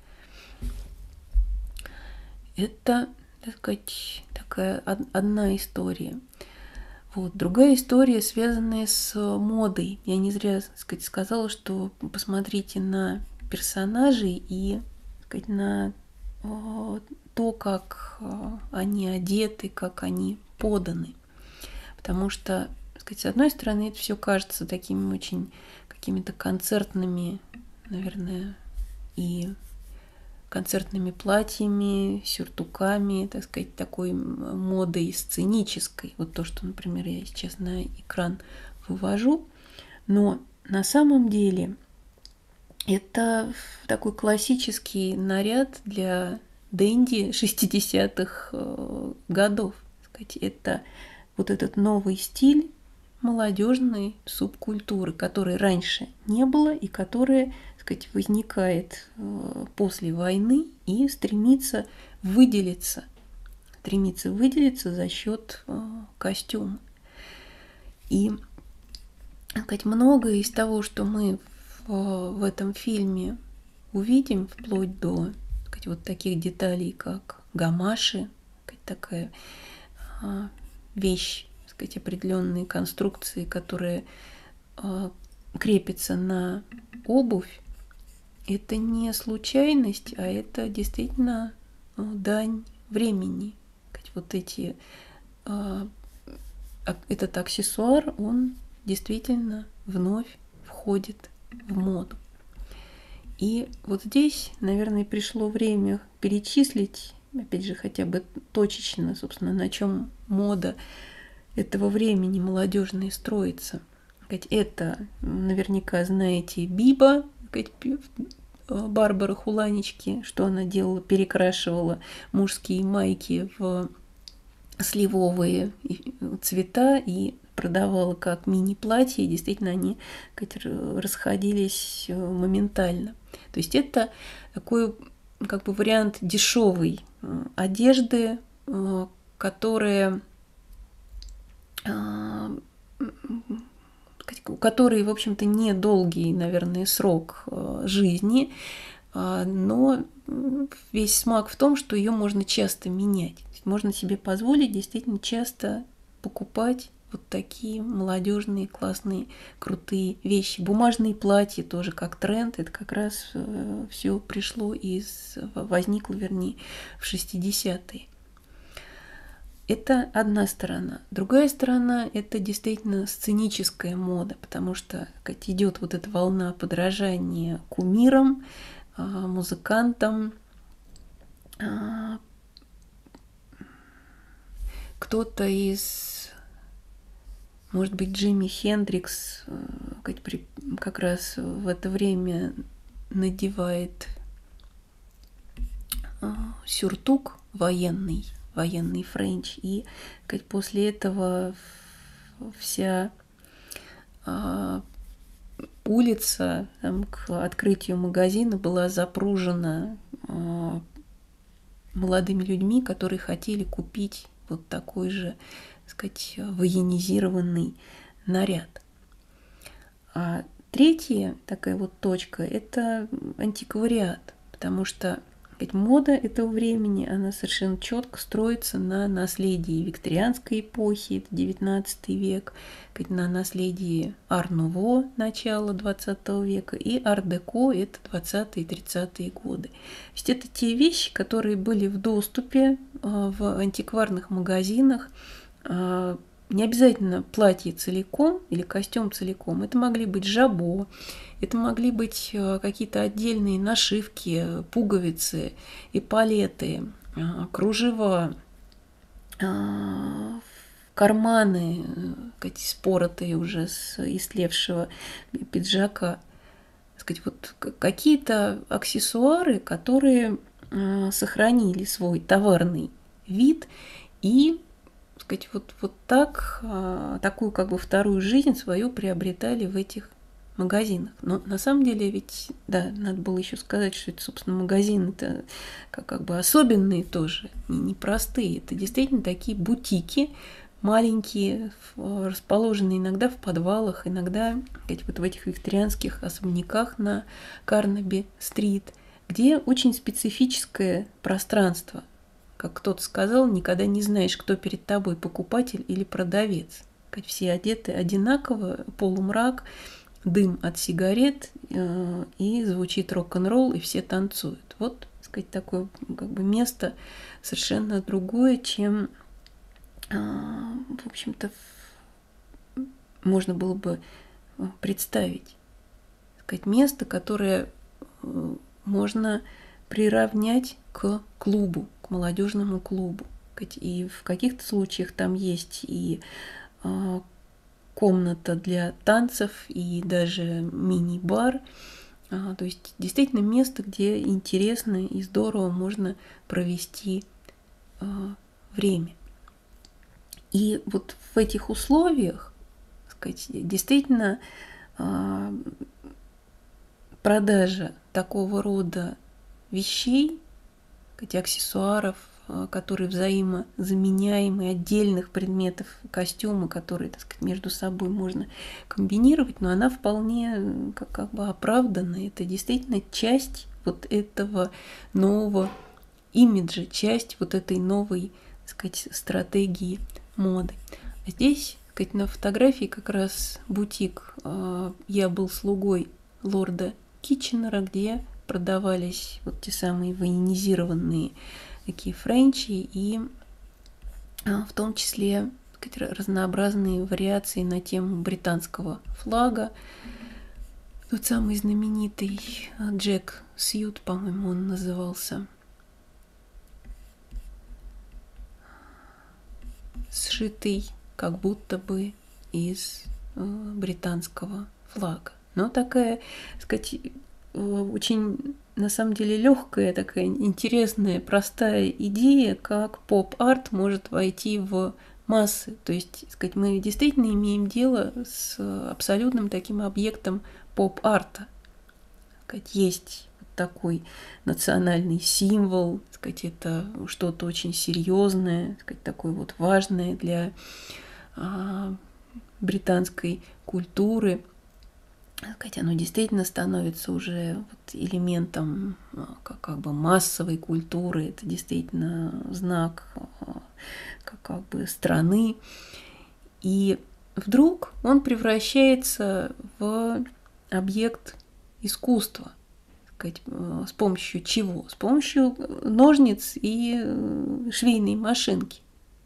Это, так сказать, такая одна история. Вот. Другая история, связанная с модой. Я не зря, так сказать, сказала, что посмотрите на персонажей и, так сказать, на то, как они одеты, как они поданы. Потому что, так сказать, с одной стороны, это все кажется такими очень какими-то концертными, наверное, и концертными платьями, сюртуками, так сказать, такой модой сценической. Вот то, что, например, я сейчас на экран вывожу. Но на самом деле это такой классический наряд для дэнди 60-х годов. Так сказать, это вот этот новый стиль молодежной субкультуры, которой раньше не было и которая, так сказать, возникает после войны и стремится выделиться за счет костюма. И, так сказать, многое из того, что мы в этом фильме увидим, вплоть до, так сказать, вот таких деталей, как гамаши, такая вещь, так сказать, определенные конструкции, которые крепятся на обувь, это не случайность, а это действительно дань времени. Вот эти, этот аксессуар, он действительно вновь входит в моду. И вот здесь, наверное, пришло время перечислить, опять же, хотя бы точечно, собственно, на чем мода этого времени молодежной строится. Это наверняка знаете Биба, Барбара Хуланички, что она делала, перекрашивала мужские майки в сливовые цвета и продавала как мини-платья, и действительно они расходились моментально. То есть это такой как бы вариант дешевой одежды, которая у которой, в общем-то, недолгий, наверное, срок жизни, но весь смак в том, что ее можно часто менять. Можно себе позволить действительно часто покупать вот такие молодежные, классные, крутые вещи. Бумажные платья тоже как тренд, это как раз все возникло, вернее, в 60-е. Это одна сторона. Другая сторона – это действительно сценическая мода, потому что идет вот эта волна подражания кумирам, музыкантам. Кто-то из, может быть, Джимми Хендрикс как раз в это время надевает сюртук военный френч, и после этого вся улица к открытию магазина была запружена молодыми людьми, которые хотели купить вот такой же, так сказать, военизированный наряд. А третья такая вот точка – это антиквариат, потому что мода этого времени, она совершенно четко строится на наследии викторианской эпохи, это 19 век, на наследии ар-нуво, начала 20 века, и ар-деко, это 20-е и 30-е годы. То есть это те вещи, которые были в доступе в антикварных магазинах. Не обязательно платье целиком или костюм целиком. Это могли быть жабо, это могли быть какие-то отдельные нашивки, пуговицы, эполеты, кружева, карманы, споротые уже с истлевшего пиджака. Вот какие-то аксессуары, которые сохранили свой товарный вид и вот так, такую как бы вторую жизнь свою приобретали в этих магазинах. Но на самом деле ведь, да, надо было еще сказать, что это, собственно, магазины это как бы особенные тоже, непростые. Это действительно такие бутики, маленькие, расположенные иногда в подвалах, иногда вот в этих викторианских особняках на Карнаби-стрит, где очень специфическое пространство. Как кто-то сказал, никогда не знаешь, кто перед тобой, покупатель или продавец. Все одеты одинаково, полумрак, дым от сигарет, и звучит рок-н-ролл, и все танцуют. Вот, сказать, такое как бы место совершенно другое, чем, в общем-то, можно было бы представить. Сказать, место, которое можно приравнять к клубу, к молодежному клубу. И в каких-то случаях там есть и комната для танцев, и даже мини-бар. То есть действительно место, где интересно и здорово можно провести время. И вот в этих условиях, сказать, действительно продажа такого рода вещей, аксессуаров, которые взаимозаменяемые, отдельных предметов костюма, которые, так сказать, между собой можно комбинировать, но она вполне как бы оправдана. Это действительно часть вот этого нового имиджа, часть вот этой новой, так сказать, стратегии моды. А здесь, так сказать, на фотографии как раз бутик «Я был слугой лорда Китченера», где продавались вот те самые военизированные такие френчи и в том числе, так сказать, разнообразные вариации на тему британского флага. Тот самый знаменитый Джек Сьют, по-моему, он назывался, сшитый как будто бы из британского флага. Но такая, так сказать, очень, на самом деле, легкая, такая интересная, простая идея, как поп-арт может войти в массы. То есть, так сказать, мы действительно имеем дело с абсолютным таким объектом поп-арта. Есть такой национальный символ, так сказать, это что-то очень серьезное, так сказать, такое вот важное для британской культуры. Оно действительно становится уже вот элементом как бы массовой культуры, это действительно знак как бы страны. И вдруг он превращается в объект искусства. С помощью чего? С помощью ножниц и швейной машинки.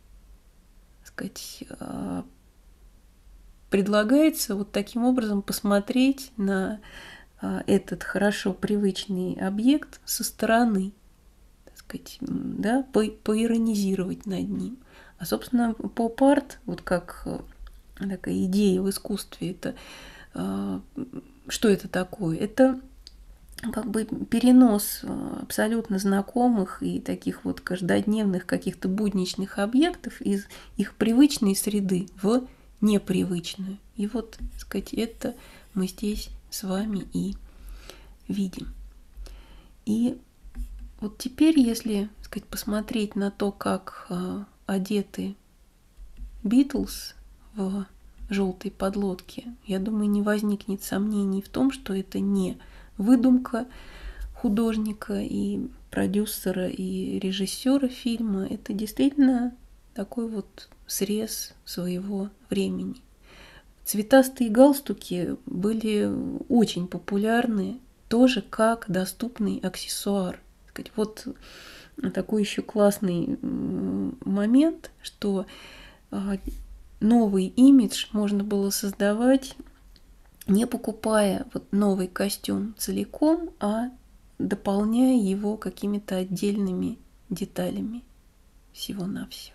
Предлагается вот таким образом посмотреть на этот хорошо привычный объект со стороны, так сказать, да, поиронизировать над ним. А, собственно, поп-арт, вот как такая идея в искусстве, это что это такое? Это как бы перенос абсолютно знакомых и таких вот каждодневных каких-то будничных объектов из их привычной среды в непривычную. И вот, так сказать, это мы здесь с вами и видим. И вот теперь, если, так сказать, посмотреть на то, как одеты Битлз в желтой подлодке, я думаю, не возникнет сомнений в том, что это не выдумка художника и продюсера и режиссера фильма. Это действительно такой вот срез своего времени. Цветастые галстуки были очень популярны тоже как доступный аксессуар. Вот такой еще классный момент, что новый имидж можно было создавать, не покупая вот новый костюм целиком, а дополняя его какими-то отдельными деталями всего-навсего.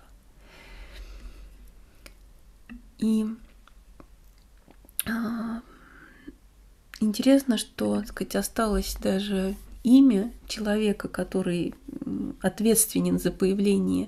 И интересно, что, так сказать, осталось даже имя человека, который ответственен за появление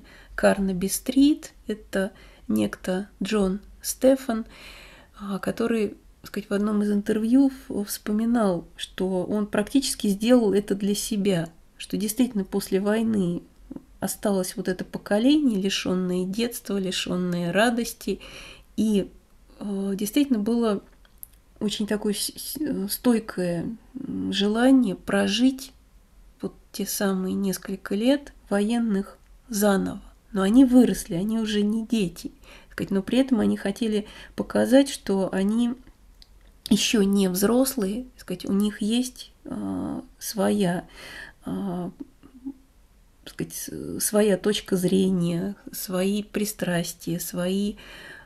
Карнаби-стрит. Это некто Джон Стефан, который сказать, в одном из интервью вспоминал, что он практически сделал это для себя, что действительно после войны осталось вот это поколение, лишенное детства, лишенное радости, и действительно было очень такое стойкое желание прожить вот те самые несколько лет военных заново. Но они выросли, они уже не дети, но при этом они хотели показать, что они еще не взрослые, у них есть своя, своя точка зрения, свои пристрастия, свои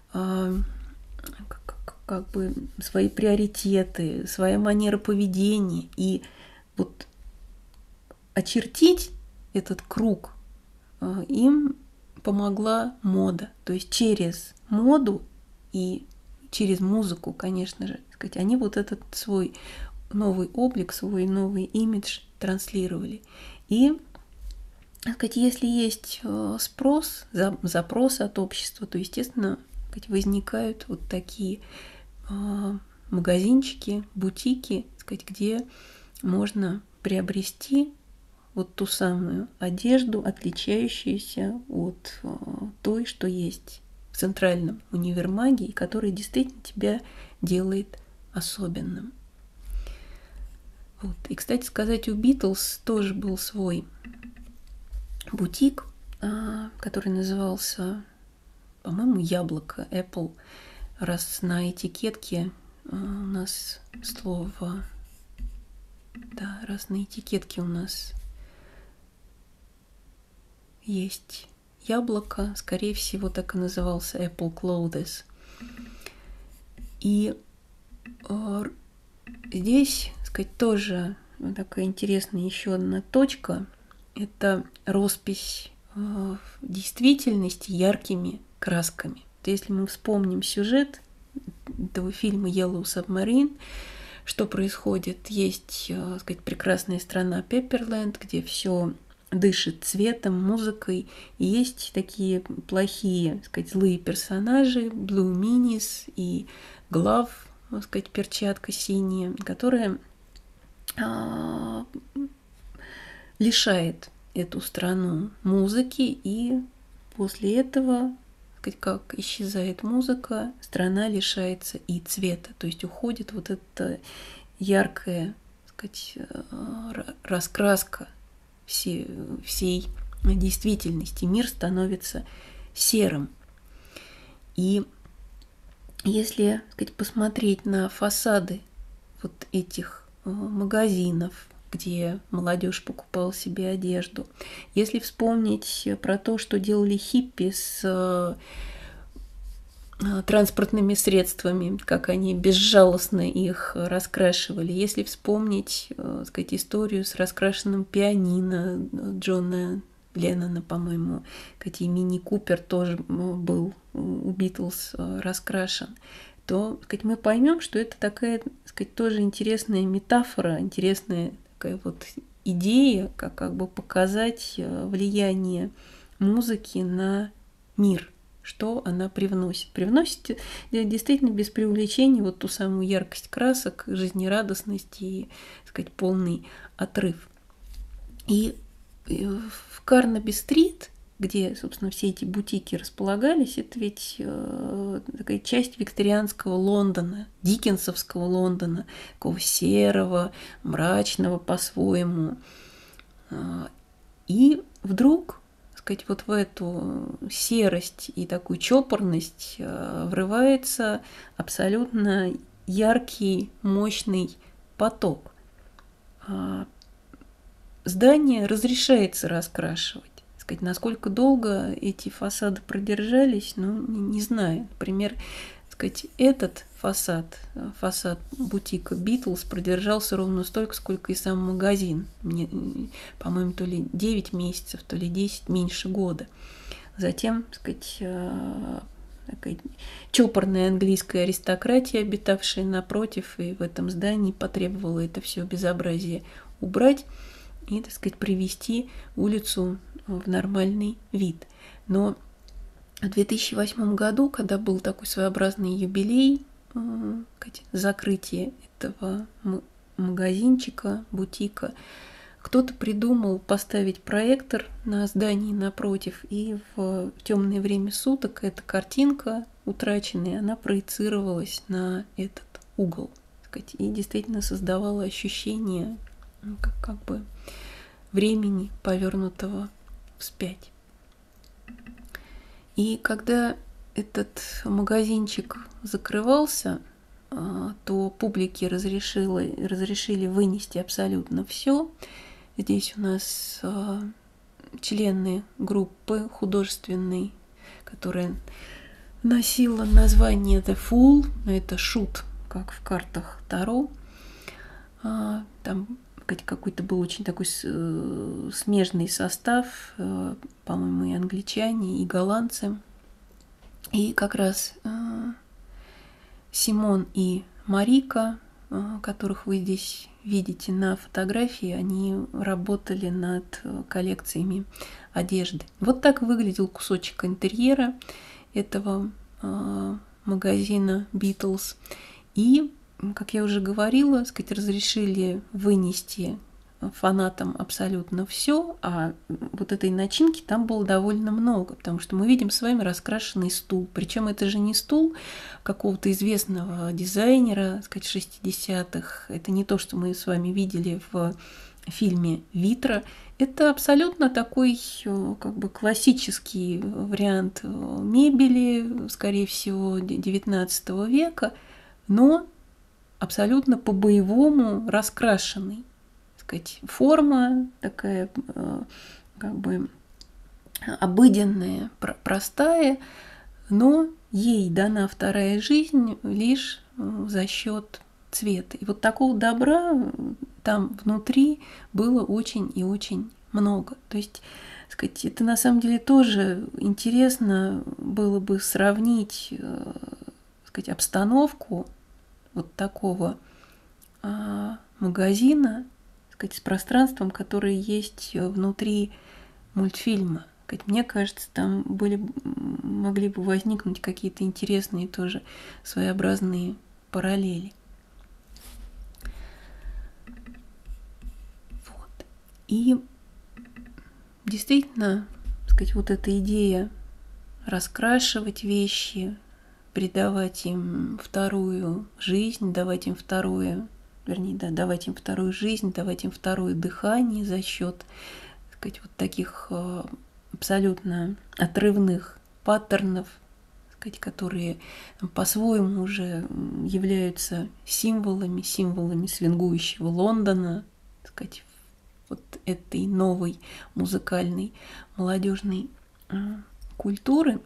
свои приоритеты, своя манера поведения. И вот очертить этот круг им помогла мода. То есть через моду и через музыку, конечно же, они вот этот свой новый облик, свой новый имидж транслировали. И, если есть спрос, запрос от общества, то, естественно, возникают вот такие магазинчики, бутики, где можно приобрести вот ту самую одежду, отличающуюся от той, что есть в центральном универмаге, и которая действительно тебя делает особенным. Вот. И, кстати сказать, у Битлз тоже был свой бутик, который назывался, по-моему, «Яблоко», Apple, раз на этикетке у нас слово, да, раз на этикетке у нас есть яблоко, скорее всего, так и назывался Apple Clothes. И здесь, тоже такая интересная еще одна точка – это роспись в действительности яркими красками. Если мы вспомним сюжет этого фильма Yellow Submarine, что происходит? Есть, прекрасная страна Пепперленд, где все дышит цветом, музыкой, и есть такие плохие, злые персонажи, Blue Minis и Глав, перчатка синяя, которая лишает эту страну музыки, и после этого, как исчезает музыка, страна лишается и цвета, то есть уходит вот эта яркая, раскраска всей действительности. Мир становится серым. И если, посмотреть на фасады вот этих магазинов, где молодежь покупала себе одежду, если вспомнить про то, что делали хиппи с транспортными средствами, как они безжалостно их раскрашивали, если вспомнить, историю с раскрашенным пианино Джона Леннона, по-моему, Мини Купер тоже был у Битлз раскрашен, то, мы поймем, что это такая, тоже интересная метафора, интересная такая вот идея, как бы показать влияние музыки на мир, что она привносит. Привносит действительно без преувеличения вот ту самую яркость красок, жизнерадостность и, полный отрыв. И в Карнаби-стрит, где, собственно, все эти бутики располагались, это ведь такая часть викторианского Лондона, диккенсовского Лондона, такого серого, мрачного по-своему. И вдруг, вот в эту серость и такую чопорность врывается абсолютно яркий, мощный поток. Здание разрешается раскрашивать. Насколько долго эти фасады продержались, не знаю. Например, этот фасад бутика Битлз продержался ровно столько, сколько и сам магазин. Мне, по-моему, то ли 9 месяцев, то ли 10, меньше года. Затем, такая чопорная английская аристократия, обитавшая напротив, и в этом здании потребовала это все безобразие убрать и, привести улицу в нормальный вид. Но в 2008 году, когда был такой своеобразный юбилей закрытия этого магазинчика, бутика, кто-то придумал поставить проектор на здании напротив, и в темное время суток эта картинка утраченная, она проецировалась на этот угол, и действительно создавала ощущение как бы времени, повернутого вспять. И когда этот магазинчик закрывался, то публике разрешили вынести абсолютно все. Здесь у нас члены группы художественной, которая носила название The Fool, это шут, как в картах Таро. Там какой-то был очень такой смежный состав, по-моему, и англичане, и голландцы. И как раз Симон и Марика, которых вы здесь видите на фотографии, они работали над коллекциями одежды. Вот так выглядел кусочек интерьера этого магазина Beatles. И, как я уже говорила, разрешили вынести фанатам абсолютно все, а вот этой начинки там было довольно много, потому что мы видим с вами раскрашенный стул. Причем это же не стул какого-то известного дизайнера, 60-х. Это не то, что мы с вами видели в фильме «Витра». Это абсолютно такой как бы классический вариант мебели, скорее всего, XIX века, но абсолютно по-боевому раскрашенный. Форма такая как бы обыденная, простая, но ей дана вторая жизнь лишь за счет цвета. И вот такого добра там внутри было очень и очень много. То есть, это на самом деле тоже интересно было бы сравнить, обстановку вот такого магазина с пространством, которое есть внутри мультфильма. Мне кажется, там могли бы возникнуть какие-то интересные тоже своеобразные параллели. Вот. И действительно, вот эта идея раскрашивать вещи, придавать им вторую жизнь, давать им вторую жизнь, давать им второе дыхание за счет, вот таких абсолютно отрывных паттернов, которые по-своему уже являются символами свингующего Лондона, вот этой новой музыкальной молодежной культуры.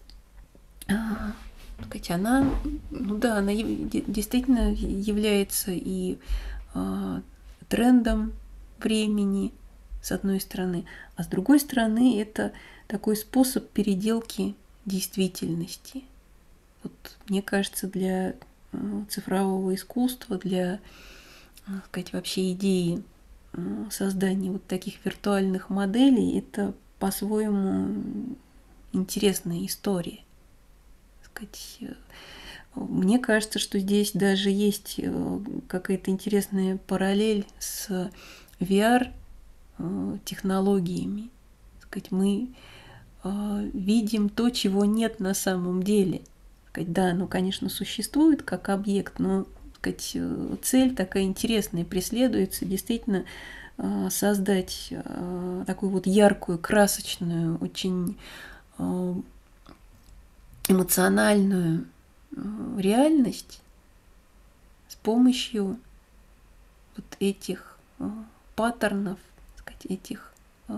Она, она действительно является и трендом времени, с одной стороны, а с другой стороны, это такой способ переделки действительности. Вот, мне кажется, для цифрового искусства, для, вообще идеи создания вот таких виртуальных моделей, это по-своему интересная история. Мне кажется, что здесь даже есть какая-то интересная параллель с VR-технологиями. Мы видим то, чего нет на самом деле. Да, конечно, существует как объект, но цель такая интересная преследуется, действительно создать такую вот яркую, красочную, очень эмоциональную реальность с помощью вот этих паттернов, этих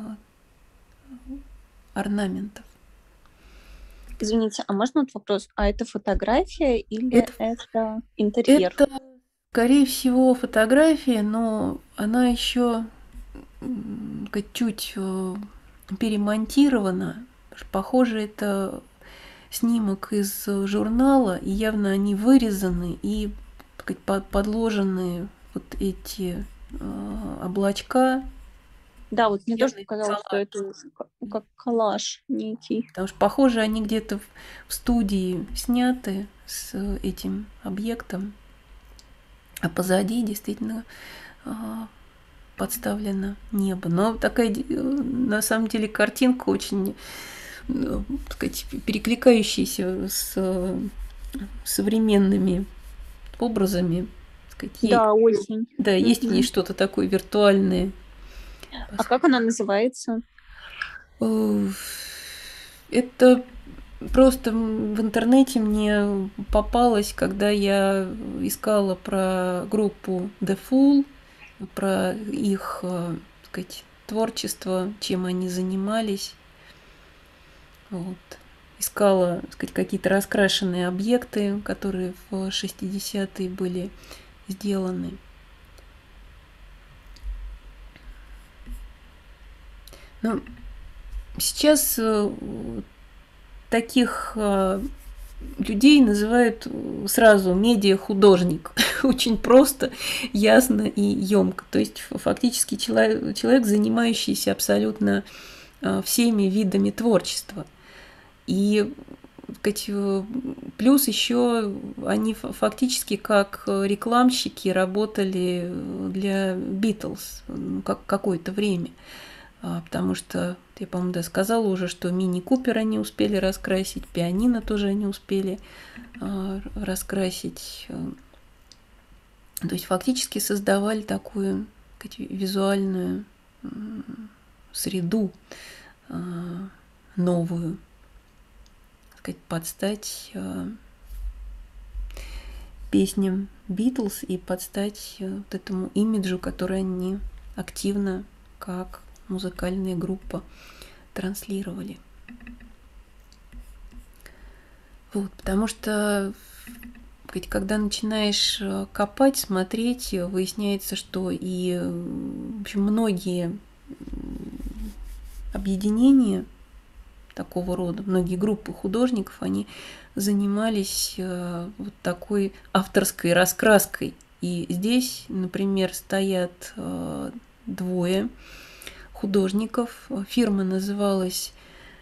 орнаментов. Извините, а можно вопрос? А это фотография или это интерьер? Это, скорее всего, фотография, но она еще чуть перемонтирована. Похоже, это снимок из журнала, и явно они вырезаны и подложены вот эти облачка Да, вот мне тоже явный показалось, что коллаж. это как коллаж некий. Потому что, похоже, они где-то в студии сняты с этим объектом, а позади действительно подставлено небо. Но такая, на самом деле, картинка очень, так сказать, перекликающаяся с современными образами. Так сказать, Да, очень. да, есть в ней что-то такое виртуальное. А как она называется? Это просто в интернете мне попалось, когда я искала про группу The Fool, про их, так сказать, творчество, чем они занимались. Вот. Искала, так сказать, какие-то раскрашенные объекты, которые в 60-е были сделаны. Ну, сейчас таких людей называют сразу медиа-художник. Очень просто, ясно и емко. То есть фактически человек, занимающийся абсолютно всеми видами творчества. И плюс еще они фактически как рекламщики работали для Битлз какое-то время. Потому что, я, по-моему, да, сказала уже, что мини-купер они успели раскрасить, пианино тоже они успели раскрасить. То есть фактически создавали такую визуальную среду новую, так сказать, под стать песням Битлз и под стать вот этому имиджу, который они активно, как музыкальная группа, транслировали. Вот, потому что, когда начинаешь копать, смотреть, выясняется, что и, в общем, многие объединения такого рода, многие группы художников, они занимались вот такой авторской раскраской. И здесь, например, стоят двое художников. Фирма называлась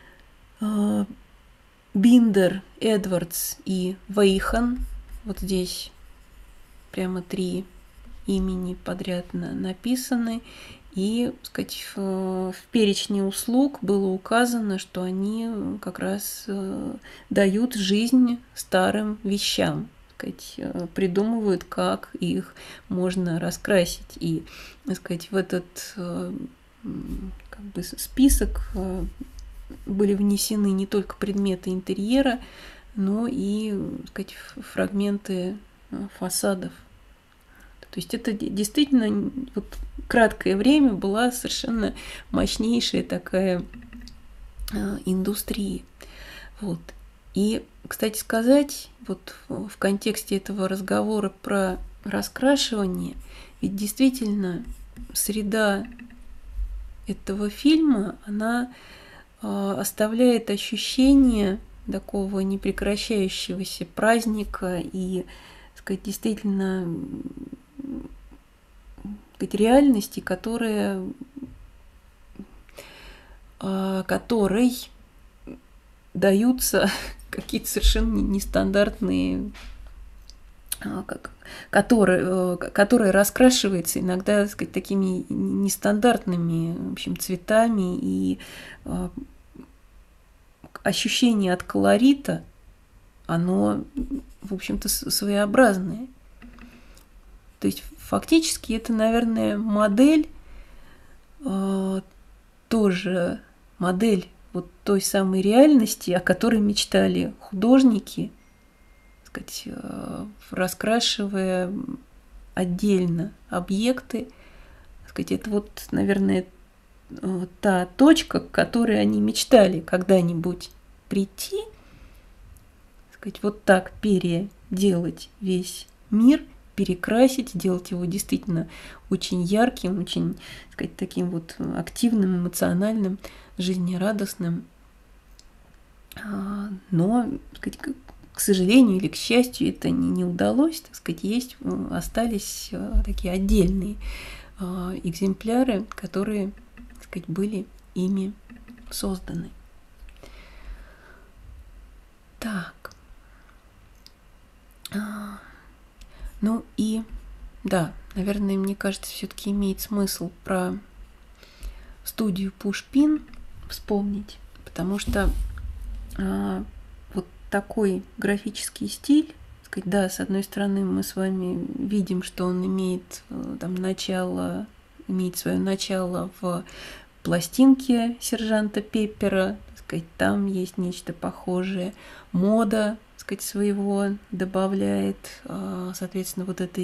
Биндер, Эдвардс и Вейхан. Вот здесь прямо 3 имени подряд написаны. И, так сказать, в перечне услуг было указано, что они как раз дают жизнь старым вещам. Придумывают, как их можно раскрасить. И, так сказать, в этот список были внесены не только предметы интерьера, но и, так сказать, фрагменты фасадов. То есть это действительно вот краткое время была совершенно мощнейшая такая индустрия. Вот. И, кстати сказать, вот в контексте этого разговора про раскрашивание, ведь действительно среда этого фильма, она оставляет ощущение такого непрекращающегося праздника и, так сказать, действительно реальности, которой даются какие-то совершенно нестандартные, которая раскрашивается иногда, так сказать, такими нестандартными, в общем, цветами, и ощущение от колорита, оно, в общем-то, своеобразное. То есть фактически это, наверное, модель, тоже модель вот той самой реальности, о которой мечтали художники, так сказать, раскрашивая отдельно объекты. Так сказать, это вот, наверное, та точка, к которой они мечтали когда-нибудь прийти, так сказать, вот так переделать весь мир, перекрасить, сделать его действительно очень ярким, очень, так сказать, таким вот активным, эмоциональным, жизнерадостным. Но, так сказать, к сожалению или к счастью, это не удалось, так сказать, остались такие отдельные экземпляры, которые, так сказать, были ими созданы. Так. Ну и да, наверное, мне кажется, все-таки имеет смысл про студию Pushpin вспомнить, потому что вот такой графический стиль, сказать, да, с одной стороны, мы с вами видим, что он имеет там имеет свое начало в пластинке сержанта Пеппера, сказать, там есть нечто похожее, мода, сказать, своего добавляет, соответственно, вот этой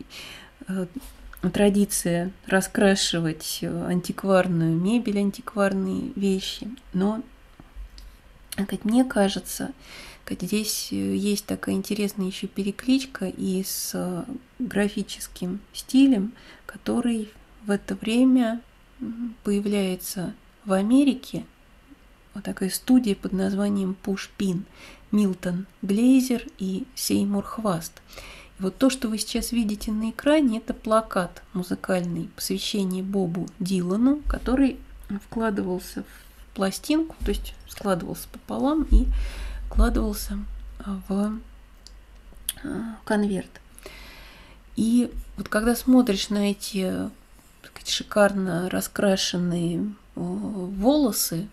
традиция раскрашивать антикварную мебель, антикварные вещи. Но, как мне кажется, здесь есть такая интересная еще перекличка и с графическим стилем, который в это время появляется в Америке. Вот такая студия под названием Pushpin, Милтон Глейзер и Сеймур Хваст. И вот то, что вы сейчас видите на экране, это плакат музыкальный, посвящение Бобу Дилану, который вкладывался в пластинку, то есть складывался пополам и вкладывался в конверт. И вот когда смотришь на эти, так сказать, шикарно раскрашенные волосы,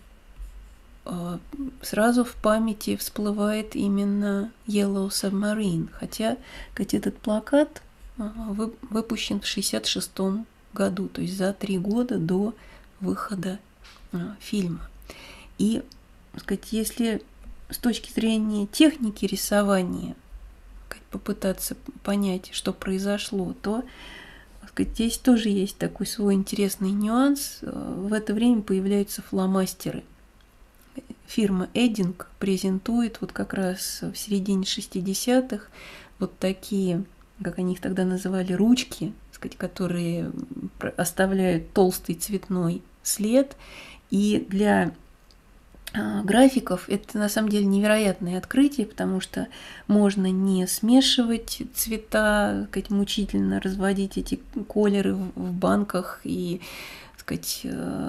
сразу в памяти всплывает именно Yellow Submarine, хотя этот плакат выпущен в 1966 году, то есть за 3 года до выхода фильма. И, так сказать, если с точки зрения техники рисования попытаться понять, что произошло, то, так сказать, здесь тоже есть такой свой интересный нюанс. В это время появляются фломастеры. Фирма Edding презентует вот как раз в середине 60-х вот такие, как они их тогда называли, ручки, сказать, которые оставляют толстый цветной след. И для графиков это на самом деле невероятное открытие, потому что можно не смешивать цвета, сказать, мучительно разводить эти колеры в банках и, сказать,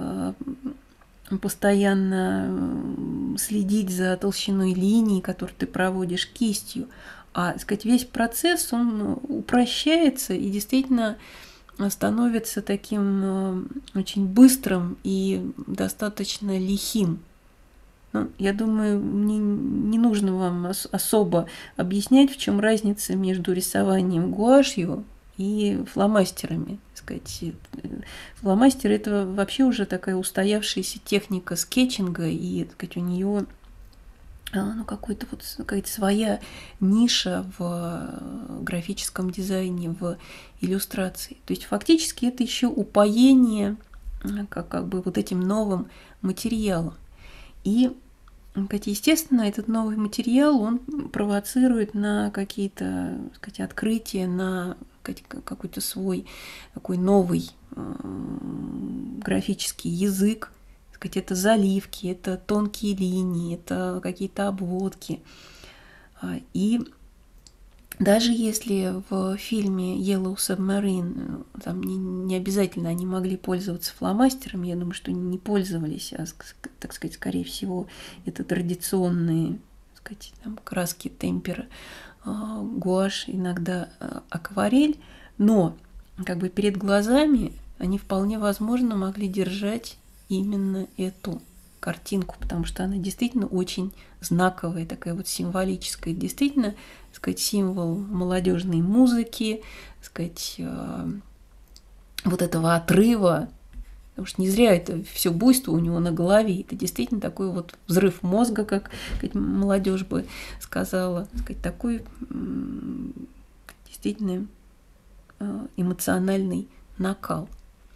постоянно следить за толщиной линий, которые ты проводишь кистью, а, сказать, весь процесс, он упрощается и действительно становится таким очень быстрым и достаточно лихим. Ну, я думаю, мне не нужно вам особо объяснять, в чем разница между рисованием гуашью и фломастерами. Сказать, фломастер – это вообще уже такая устоявшаяся техника скетчинга, и, сказать, у нее какая-то своя ниша в графическом дизайне, в иллюстрации. То есть фактически это еще упоение как бы вот этим новым материалом. И, естественно, этот новый материал, он провоцирует на какие-то, сказать, открытия, на какой-то свой такой новый графический язык. Сказать, это заливки, это тонкие линии, это какие-то обводки. И даже если в фильме Yellow Submarine там не обязательно они могли пользоваться фломастером, я думаю, что не пользовались, а, так сказать, скорее всего, это традиционные, так сказать, там, краски темпера, гуашь, иногда акварель, но как бы перед глазами они вполне возможно могли держать именно эту картинку, потому что она действительно очень знаковая, такая вот символическая, действительно, так сказать, символ молодежной музыки, так сказать, вот этого отрыва, потому что не зря это все буйство у него на голове, это действительно такой вот взрыв мозга, как молодежь бы сказала, так сказать, такой действительно эмоциональный накал.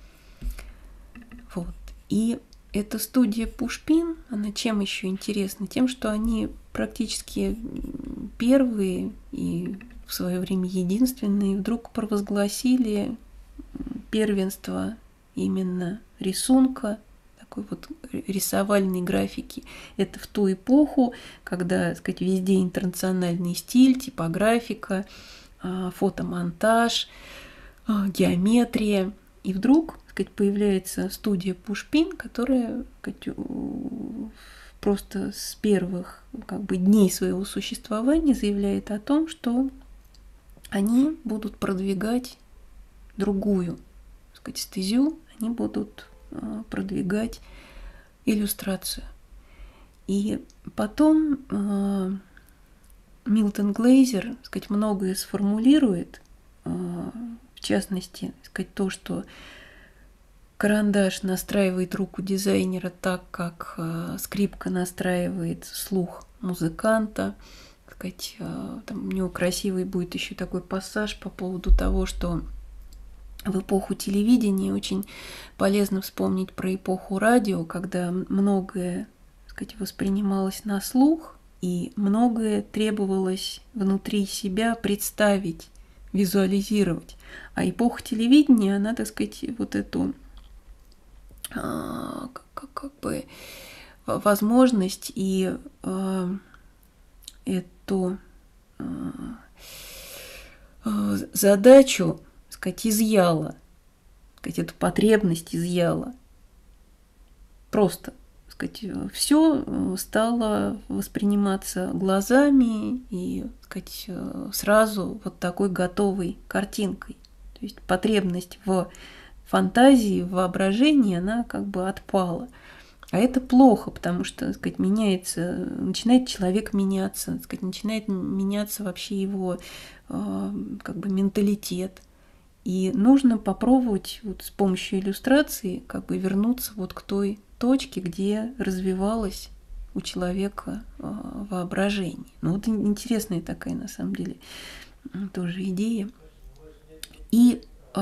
Вот. И эта студия Pushpin, она чем еще интересна? Тем, что они практически первые и в свое время единственные вдруг провозгласили первенство именно рисунка, такой вот рисовальной графики. Это в ту эпоху, когда, так сказать, везде интернациональный стиль, типографика, фотомонтаж, геометрия. И вдруг, сказать, появляется студия Пушпин, которая, сказать, просто с первых как бы дней своего существования заявляет о том, что они будут продвигать другую, так сказать, стезю, они будут продвигать иллюстрацию. И потом Милтон Глейзер, так сказать, многое сформулирует, в частности, так сказать, то, что карандаш настраивает руку дизайнера так, как скрипка настраивает слух музыканта. Так сказать, там у него красивый будет еще такой пассаж по поводу того, что в эпоху телевидения очень полезно вспомнить про эпоху радио, когда многое, так сказать, воспринималось на слух, и многое требовалось внутри себя представить, визуализировать. А эпоха телевидения, она, так сказать, вот эту как бы возможность и эту задачу, так сказать, изъяла, так сказать, эту потребность изъяла. Просто, так сказать, все стало восприниматься глазами и, так сказать, сразу вот такой готовой картинкой. То есть потребность в фантазии, в воображении, она как бы отпала. А это плохо, потому что, так сказать, начинает человек меняться, так сказать, начинает меняться вообще его как бы менталитет. И нужно попробовать вот с помощью иллюстрации как бы вернуться вот к той точке, где развивалось у человека воображение. Ну вот интересная такая на самом деле тоже идея. И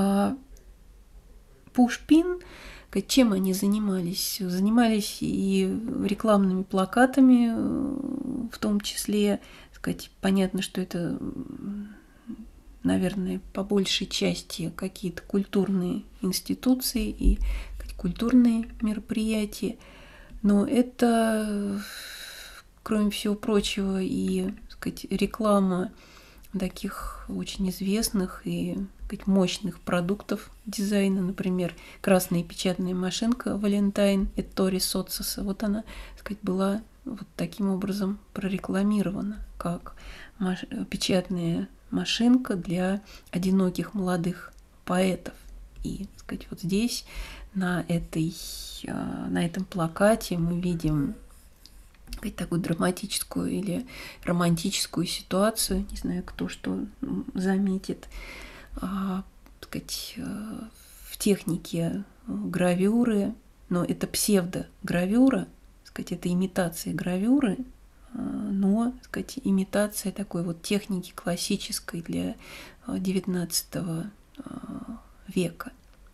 Пушпин, чем они занимались? Занимались и рекламными плакатами, в том числе, сказать, понятно, что это, наверное, по большей части какие-то культурные институции и культурные мероприятия, но это, кроме всего прочего, и, сказать, реклама таких очень известных и мощных продуктов дизайна, например, красная печатная машинка Valentine Ettore Sotsas. Вот она, так сказать, была вот таким образом прорекламирована, как печатная машинка для одиноких молодых поэтов. И, так сказать, вот здесь, на этом плакате мы видим такую драматическую или романтическую ситуацию, не знаю, кто что заметит, сказать, в технике гравюры, но это псевдогравюра, сказать, это имитация гравюры, но, сказать, имитация такой вот техники классической для XIX века.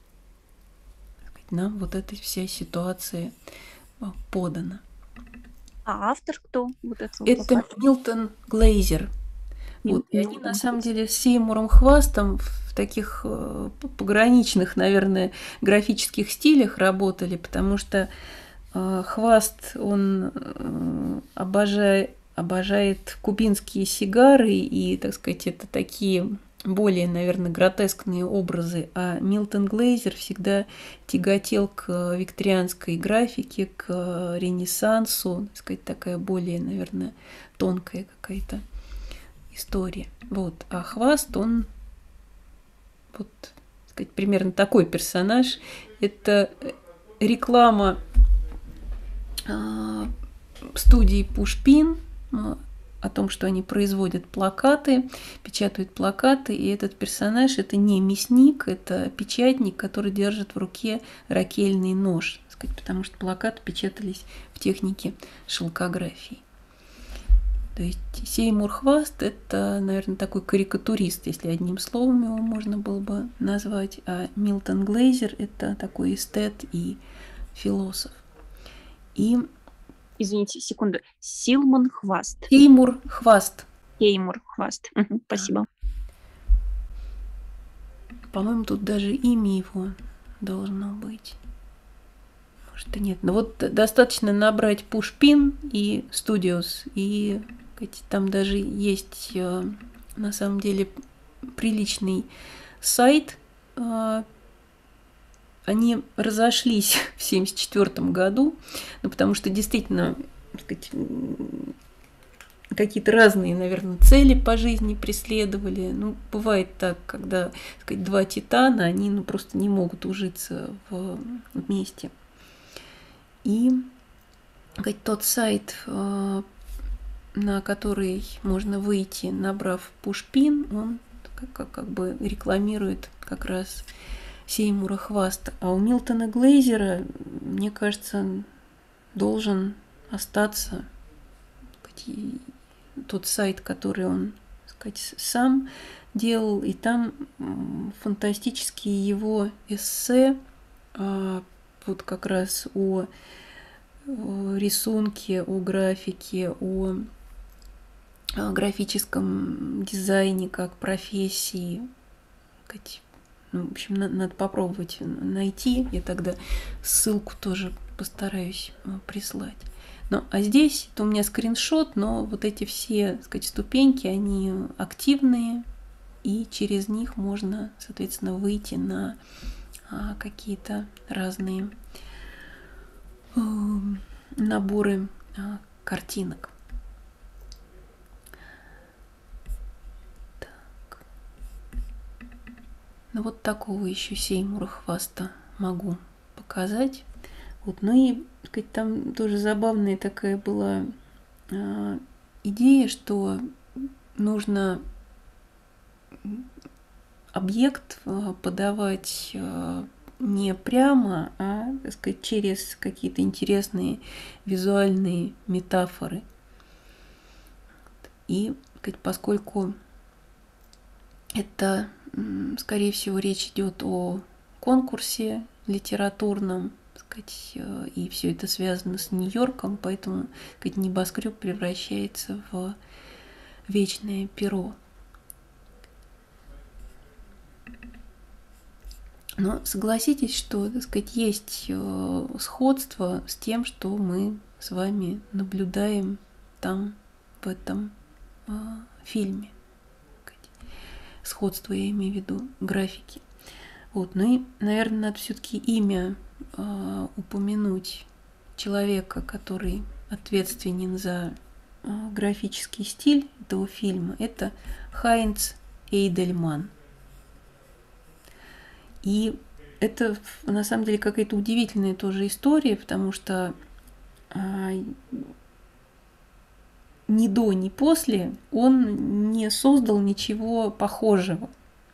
Нам вот эта вся ситуация подана. А автор кто? Вот это Милтон Глейзер. Вот. И они, на самом деле, с Сеймуром Хвастом в таких пограничных, наверное, графических стилях работали, потому что Хваст, он обожает кубинские сигары, и, так сказать, это такие более, наверное, гротескные образы, а Милтон Глейзер всегда тяготел к викторианской графике, к Ренессансу, так сказать, такая более, наверное, тонкая какая-то история. Вот. А Хваст, он вот, так сказать, примерно такой персонаж. Это реклама студии Пушпин, о том, что они производят плакаты, печатают плакаты, и этот персонаж – это не мясник, это печатник, который держит в руке ракельный нож, так сказать, потому что плакаты печатались в технике шелкографии. То есть Сеймур Хваст – это, наверное, такой карикатурист, если одним словом его можно было бы назвать, а Милтон Глейзер – это такой эстет и философ. И извините, секунду. Сеймур Хваст. Сеймур Хваст. Сеймур Хваст. Спасибо. По-моему, тут даже имя его должно быть. Может, и нет. Но вот достаточно набрать Пушпин и Studios, и там даже есть на самом деле приличный сайт они разошлись в 1974 году, ну, потому что действительно, так сказать, какие-то разные, наверное, цели по жизни преследовали. Ну, бывает так, когда, так сказать, два титана, они просто не могут ужиться вместе. И, так сказать, тот сайт, на который можно выйти, набрав пушпин, он как бы рекламирует как раз Сеймура Хваста. А у Милтона Глейзера, мне кажется, должен остаться тот сайт, который он, так сказать, сам делал, и там фантастические его эссе вот как раз о рисунке, о графике, о графическом дизайне как профессии. Ну, в общем, надо попробовать найти. Я тогда ссылку тоже постараюсь прислать. Ну, а здесь это у меня скриншот, но вот эти все, так сказать, ступеньки, они активные, и через них можно, соответственно, выйти на какие-то разные наборы картинок. Так. Ну, вот такого еще Сеймура Хваста могу показать. Вот. Ну и, так сказать, там тоже забавная такая была идея, что нужно объект подавать не прямо, а, так сказать, через какие-то интересные визуальные метафоры. И, так сказать, поскольку это, скорее всего, речь идет о конкурсе литературном, и все это связано с Нью-Йорком, поэтому, так сказать, небоскреб превращается в вечное перо. Но согласитесь, что, так сказать, есть сходство с тем, что мы с вами наблюдаем там, в этом фильме. Сходство, я имею в виду, графики. Вот. Ну и, наверное, надо все-таки имя упомянуть человека, который ответственен за графический стиль этого фильма. Это Хайнц Эйдельман. И это, на самом деле, какая-то удивительная тоже история, потому что ни до, ни после он не создал ничего похожего.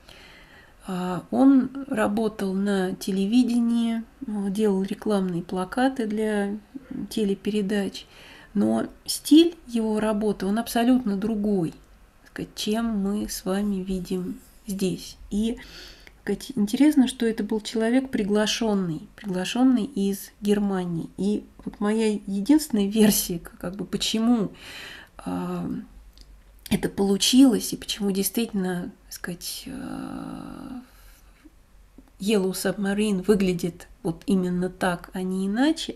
Он работал на телевидении, делал рекламные плакаты для телепередач, но стиль его работы, он абсолютно другой, чем мы с вами видим здесь. И интересно, что это был человек приглашенный из Германии. И вот моя единственная версия, почему это получилось и почему действительно, так сказать, Yellow Submarine выглядит вот именно так, а не иначе.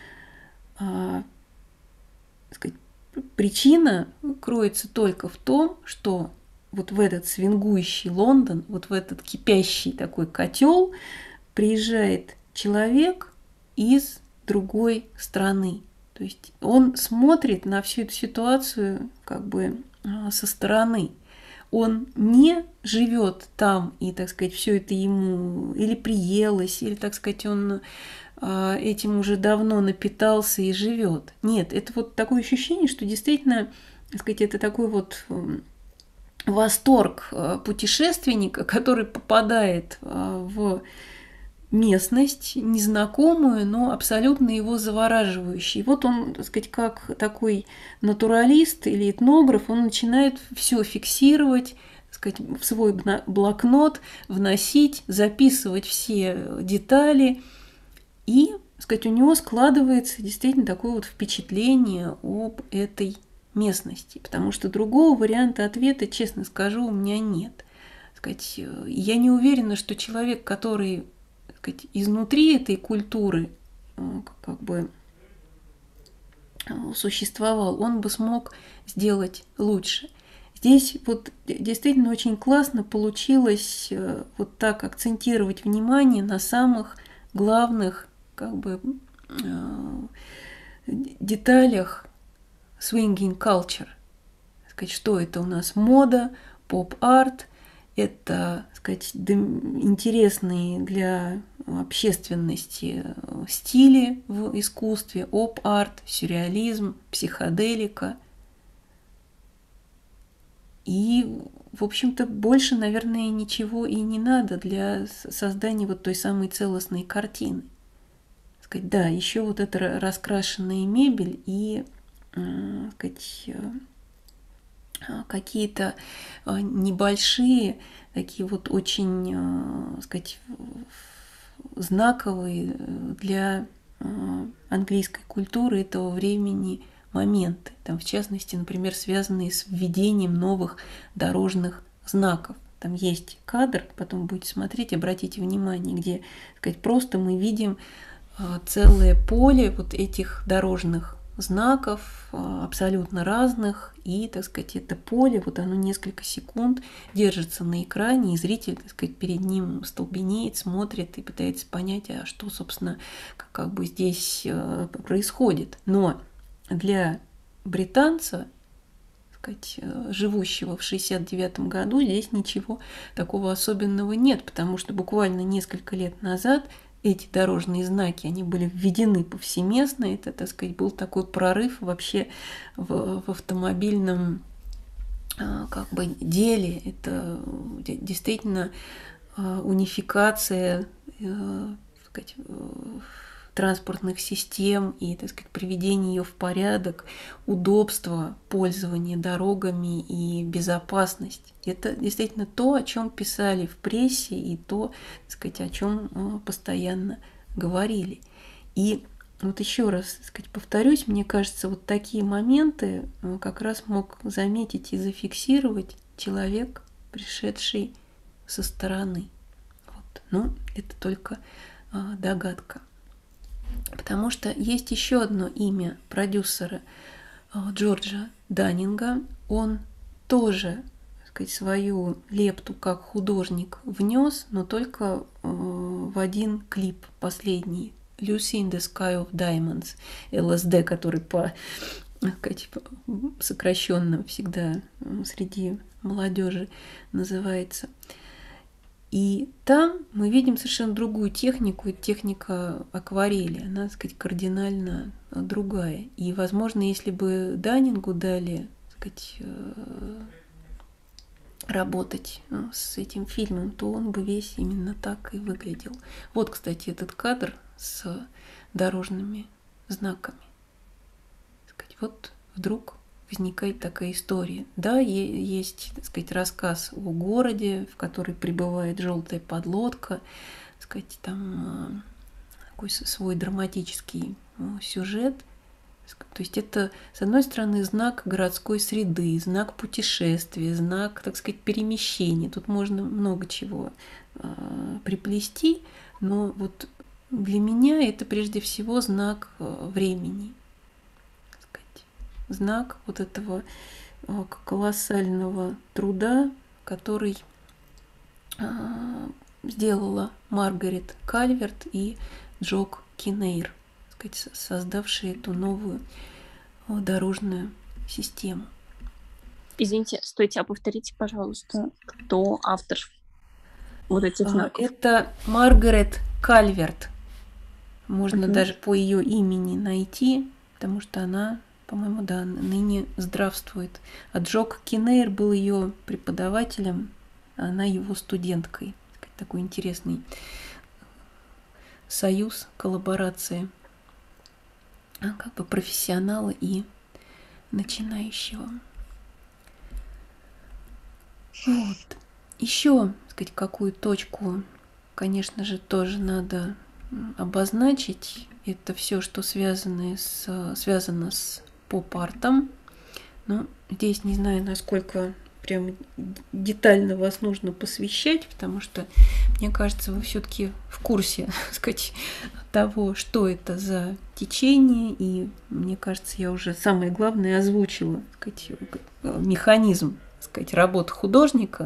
Сказать, причина кроется только в том, что вот в этот свингующий Лондон, вот в этот кипящий такой котел приезжает человек из другой страны. То есть он смотрит на всю эту ситуацию со стороны. Он не живет там, и, так сказать, все это ему или приелось, или, так сказать, он этим уже давно напитался и живет. Нет, это вот такое ощущение, что действительно, так сказать, это такой вот восторг путешественника, который попадает в местность незнакомую, но абсолютно его завораживающий. Вот он, так сказать, как такой натуралист или этнограф, он начинает все фиксировать, так сказать, в свой блокнот, вносить, записывать все детали. И, так сказать, у него складывается действительно такое вот впечатление об этой местности. Потому что другого варианта ответа, честно скажу, у меня нет. Так сказать, я не уверена, что человек, который изнутри этой культуры существовал, он бы смог сделать лучше. Здесь вот действительно очень классно получилось вот так акцентировать внимание на самых главных как бы деталях swinging culture. Сказать, что это у нас мода, поп-арт, это, сказать, интересные для общественности стили в искусстве, оп-арт, сюрреализм, психоделика. И, в общем-то, больше, наверное, ничего и не надо для создания вот той самой целостной картины. Сказать, да, еще вот эта раскрашенная мебель и, сказать, какие-то небольшие, такие вот очень, сказать, знаковые для английской культуры этого времени моменты. Там, в частности, например, связанные с введением новых дорожных знаков. Там есть кадр, потом будете смотреть, обратите внимание, где, сказать, просто мы видим целое поле вот этих дорожных знаков, абсолютно разных, и, так сказать, это поле, вот оно несколько секунд держится на экране, и зритель, так сказать, перед ним столбенеет, смотрит и пытается понять, а что, собственно, как бы здесь происходит. Но для британца, сказать, живущего в 1969 году, здесь ничего такого особенного нет, потому что буквально несколько лет назад эти дорожные знаки, они были введены повсеместно. Это, так сказать, был такой прорыв вообще в автомобильном как бы деле. Это действительно унификация, так сказать, транспортных систем и, так сказать, приведение ее в порядок, удобство пользования дорогами и безопасность. Это действительно то, о чем писали в прессе, и то, так сказать, о чем постоянно говорили. И вот еще раз, так сказать, повторюсь, мне кажется, вот такие моменты как раз мог заметить и зафиксировать человек, пришедший со стороны. Вот. Но это только догадка. Потому что есть еще одно имя продюсера Джорджа Даннинга. Он тоже, так сказать, свою лепту как художник внес, но только в один клип последний. Lucy in the Sky of Diamonds, ЛСД, который по, сказать, сокращенно всегда среди молодежи называется. И там мы видим совершенно другую технику, техника акварели, она, так сказать, кардинально другая. И, возможно, если бы Даннингу дали, так сказать, работать с этим фильмом, то он бы весь именно так и выглядел. Вот, кстати, этот кадр с дорожными знаками. Так сказать, вот вдруг возникает такая история. Да, есть, так сказать, рассказ о городе, в который прибывает желтая подлодка, так сказать, там такой свой драматический сюжет. То есть это, с одной стороны, знак городской среды, знак путешествия, знак, так сказать, перемещения. Тут можно много чего приплести, но вот для меня это прежде всего знак времени. Знак вот этого колоссального труда, который сделала Маргарет Кальверт и Джок Киннейр, создавшие эту новую дорожную систему. Извините, стойте, а повторите, пожалуйста, кто автор вот этих знаков? Это Маргарет Кальверт. Можно даже по ее имени найти, потому что она, по-моему, да, ныне здравствует. А Джок Киннейр был ее преподавателем, а она его студенткой. Такой интересный союз, коллаборация как бы профессионала и начинающего. Вот. Еще, так сказать, какую точку, конечно же, тоже надо обозначить. Это все, что связано с поп-артом. Но здесь не знаю, насколько прям детально вас нужно посвящать, потому что, мне кажется, вы все-таки в курсе, так сказать, того, что это за течение. И мне кажется, я уже самое главное озвучила, так сказать, механизм, так сказать, работы художника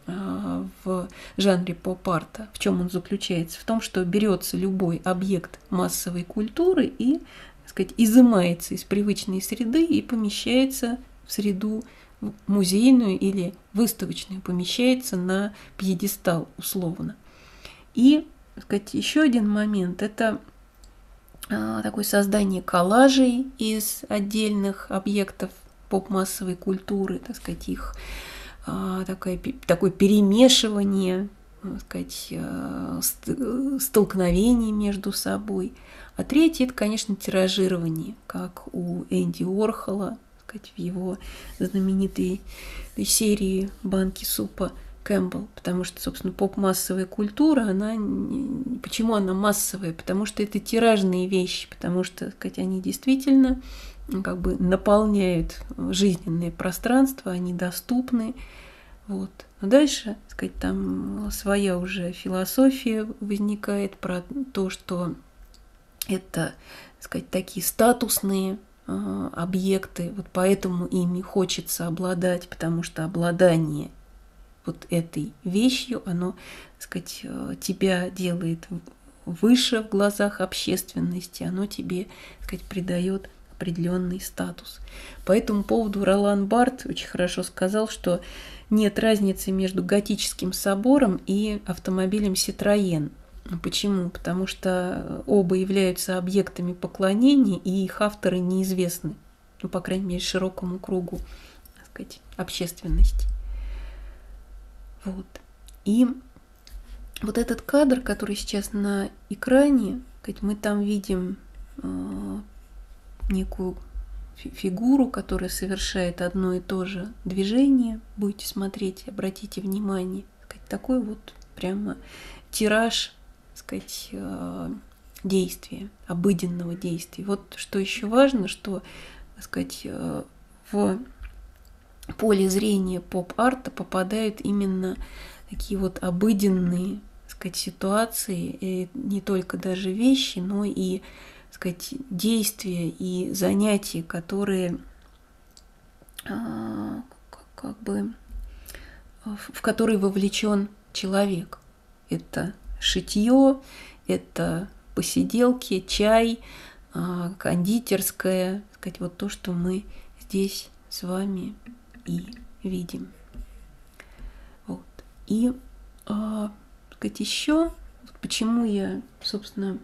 в жанре поп-арта. В чем он заключается? В том, что берется любой объект массовой культуры и, так сказать, изымается из привычной среды и помещается в среду музейную или выставочную, помещается на пьедестал условно. И, так сказать, еще один момент – это такое создание коллажей из отдельных объектов поп-массовой культуры, так сказать, их такое перемешивание, так сказать, столкновение между собой. А третье – это, конечно, тиражирование, как у Энди Уорхола, так сказать, в его знаменитой серии «Банки супа» Кэмпбелл, потому что, собственно, поп-массовая культура, почему она массовая? Потому что это тиражные вещи, потому что, так сказать, они действительно как бы наполняют жизненное пространство, они доступны. Вот. Но дальше, так сказать, там своя уже философия возникает про то, что это, так сказать, такие статусные объекты, вот поэтому ими хочется обладать, потому что обладание вот этой вещью, оно, так сказать, тебя делает выше в глазах общественности, оно тебе, так сказать, придает определенный статус. По этому поводу Ролан Барт очень хорошо сказал, что нет разницы между готическим собором и автомобилем Citroën. Почему? Потому что оба являются объектами поклонения, и их авторы неизвестны, ну, по крайней мере, широкому кругу, так сказать, общественности. Вот. И вот этот кадр, который сейчас на экране, мы там видим некую фигуру, которая совершает одно и то же движение. Будете смотреть, обратите внимание. Такой вот прямо тираж, так сказать, действия, обыденного действия. Вот что еще важно, что, так сказать, в поле зрения поп-арта попадают именно такие вот обыденные, так сказать, ситуации, и не только даже вещи, но и, так сказать, действия и занятия, которые как бы в которые вовлечен человек. Это шитье, это посиделки, чай, кондитерская, так сказать, вот то, что мы здесь с вами и видим. Вот. И, так сказать, еще, почему я, собственно,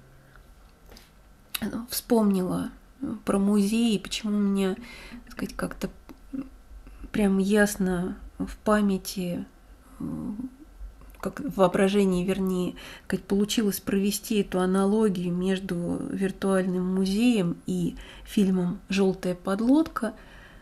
вспомнила про музей, почему у меня, так сказать, как-то прям ясно в памяти, как в воображении, вернее, как получилось провести эту аналогию между виртуальным музеем и фильмом «Желтая подлодка»,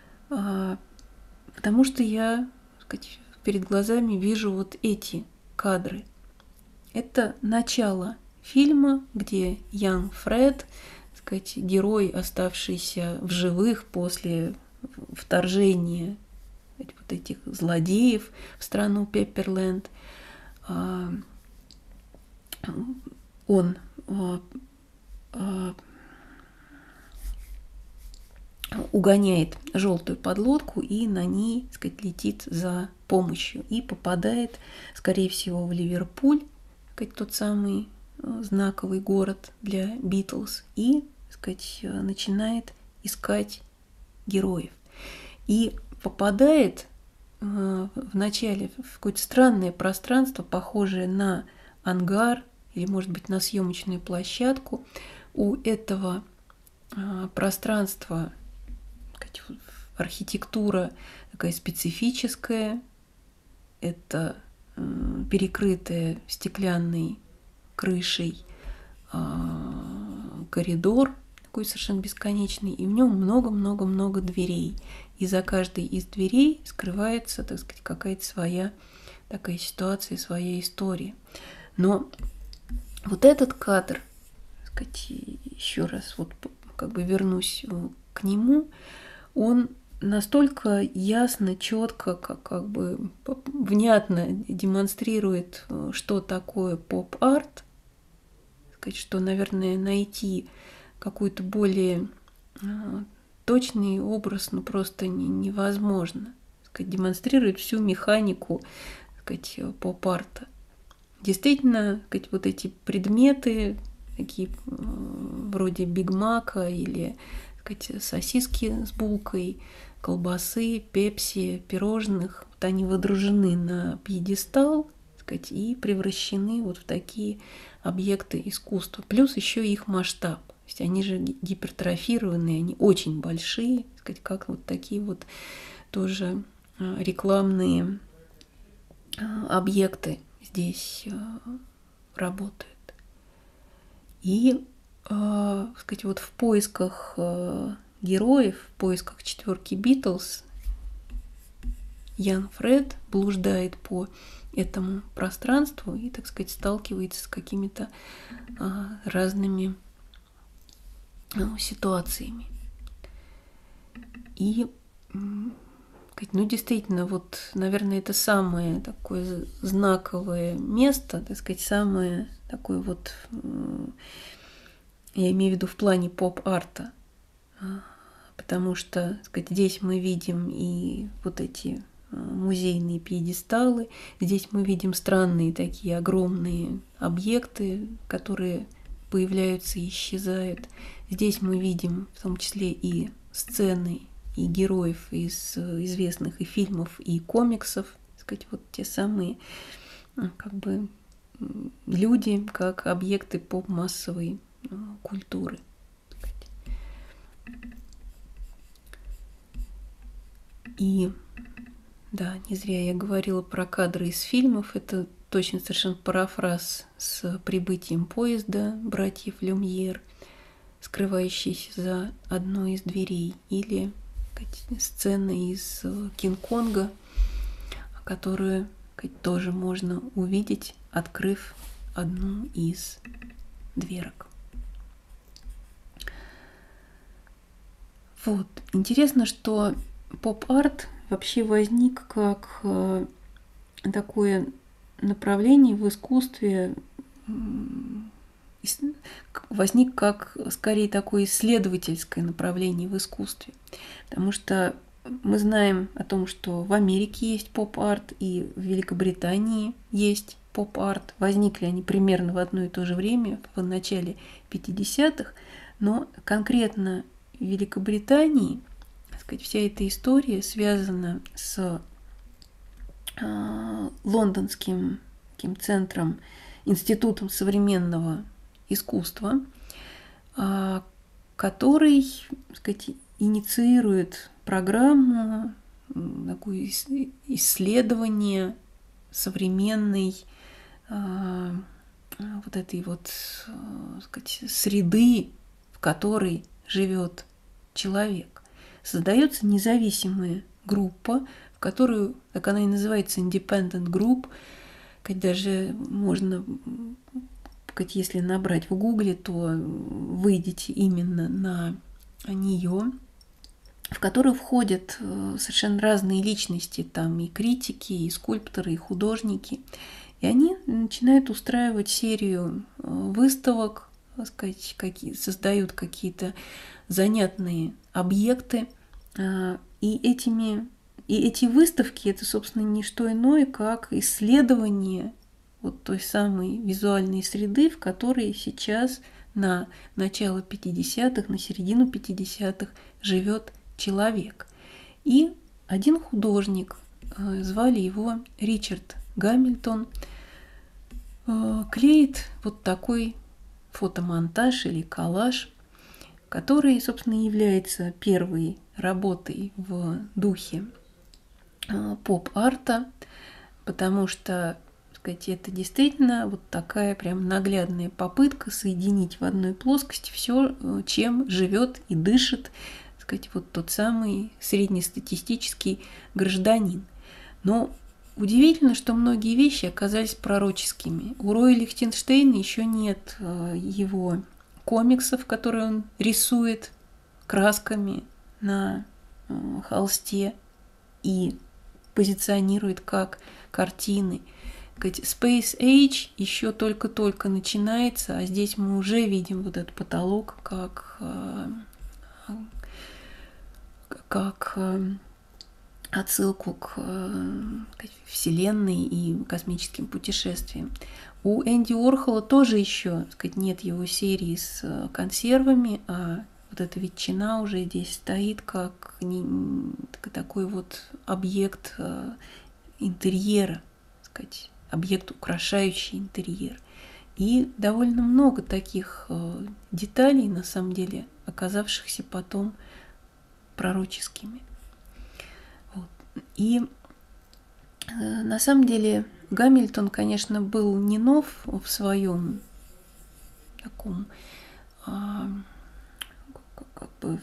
потому что я, так сказать, перед глазами вижу вот эти кадры. Это начало фильма, где Ян Фред, так сказать, герой, оставшийся в живых после вторжения вот этих злодеев в страну Пепперленд, он угоняет желтую подлодку и на ней, так сказать, летит за помощью и попадает, скорее всего, в Ливерпуль, так сказать, тот самый знаковый город для Битлз, и, так сказать, начинает искать героев. И попадает вначале в какое-то странное пространство, похожее на ангар или, может быть, на съемочную площадку. У этого пространства, сказать, архитектура такая специфическая. Это перекрытая стеклянной крышей коридор, такой совершенно бесконечный, и в нем много-много-много дверей. И за каждой из дверей скрывается, так сказать, какая-то своя такая ситуация, своя история. Но вот этот кадр, так сказать, еще раз вот как бы вернусь к нему, он настолько ясно, четко, как бы внятно демонстрирует, что такое поп-арт, что, наверное, найти какой-то более точный образ просто невозможно. Демонстрирует всю механику сказать, поп-арта. Действительно, так сказать, вот эти предметы, такие вроде Биг Мака или, так сказать, сосиски с булкой, колбасы, пепси, пирожных, вот они водружены на пьедестал, так сказать, и превращены вот в такие объекты искусства. Плюс еще их масштаб. То есть они же гипертрофированные, они очень большие, так сказать, как вот такие вот тоже рекламные объекты здесь работают. И, сказать, вот в поисках героев, в поисках четверки Битлз Ян Фред блуждает по этому пространству и, так сказать, сталкивается с какими-то разными ситуациями. И, ну, действительно, вот, наверное, это самое такое знаковое место, так сказать, самое такое вот, я имею в виду в плане поп-арта, потому что, так сказать, здесь мы видим и вот эти музейные пьедесталы, здесь мы видим странные такие огромные объекты, которые появляются и исчезают. Здесь мы видим в том числе и сцены, и героев из известных и фильмов, и комиксов, так сказать, вот те самые как бы люди, как объекты поп-массовой культуры. И да, не зря я говорила про кадры из фильмов, это точно совершенно парафраз с прибытием поезда братьев Люмьер, скрывающийся за одной из дверей, или сцена из Кинг-Конга, которую тоже можно увидеть, открыв одну из дверок. Вот. Интересно, что поп-арт вообще возник как такое направление в искусстве, возник как скорее такое исследовательское направление в искусстве. Потому что мы знаем о том, что в Америке есть поп-арт и в Великобритании есть поп-арт. Возникли они примерно в одно и то же время, в начале 50-х, но конкретно в Великобритании, так сказать, вся эта история связана с лондонским таким центром, институтом современного искусства, который, так сказать, инициирует программу такое исследование современной вот этой вот, так сказать, среды, в которой живет человек. Создается независимая группа, в которую, так она и называется, Independent Group, даже можно, если набрать в Гугле, то выйдете именно на нее, в которую входят совершенно разные личности, там и критики, и скульпторы, и художники. И они начинают устраивать серию выставок, так сказать, создают какие-то занятные объекты. И эти выставки – это, собственно, не что иное, как исследование вот той самой визуальной среды, в которой сейчас на начало 50-х, на середину 50-х живет человек. И один художник, звали его Ричард Гамильтон, клеит вот такой фотомонтаж или коллаж, который, собственно, является первой работой в духе поп-арта, потому что, так сказать, это действительно вот такая прям наглядная попытка соединить в одной плоскости все, чем живет и дышит, так сказать, вот тот самый среднестатистический гражданин. Но удивительно, что многие вещи оказались пророческими. У Роя Лихтенштейна еще нет его комиксов, которые он рисует красками на холсте и позиционирует как картины. Space Age еще только-только начинается, а здесь мы уже видим вот этот потолок как отсылку к Вселенной и космическим путешествиям. У Энди Уорхола тоже еще, сказать, нет его серии с консервами, а вот эта ветчина уже здесь стоит как такой вот объект интерьера, сказать, объект, украшающий интерьер. И довольно много таких деталей, на самом деле, оказавшихся потом пророческими. Вот. И на самом деле Гамильтон, конечно, был не нов в своем таком как бы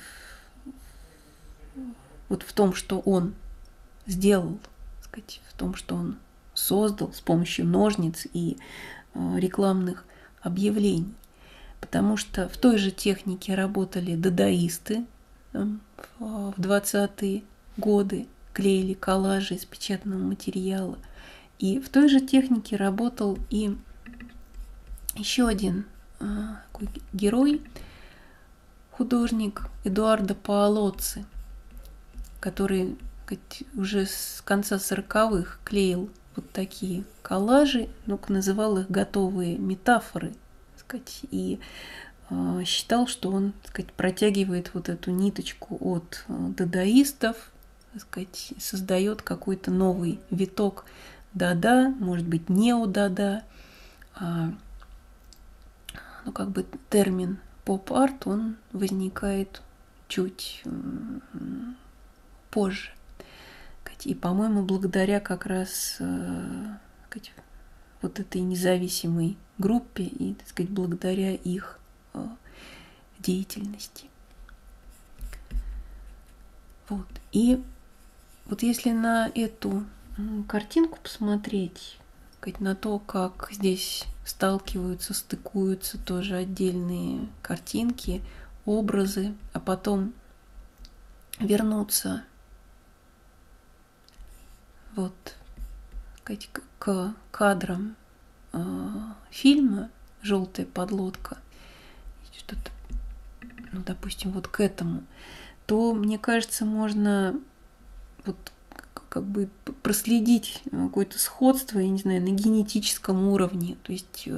вот в том, что он сделал, сказать, в том, что он создал с помощью ножниц и рекламных объявлений. Потому что в той же технике работали дадаисты в 20-е годы, клеили коллажи из печатного материала. И в той же технике работал и еще один такой герой, художник Эдуардо Паолоцци, который уже с конца 40-х клеил вот такие коллажи, называл их готовые метафоры, и считал, что он, протягивает вот эту ниточку от дадаистов, создает какой-то новый виток дада, может быть, нео-дада. Термин поп-арт, он возникает чуть позже. И, по-моему, благодаря как раз вот этой независимой группе и, благодаря их деятельности. Вот. И вот если на эту картинку посмотреть, на то, как здесь сталкиваются, стыкуются тоже отдельные картинки, образы, а потом вернуться вот к кадрам фильма «Желтая подлодка», что-то, допустим, вот к этому, то, мне кажется, можно вот проследить какое-то сходство, я не знаю, на генетическом уровне. То есть,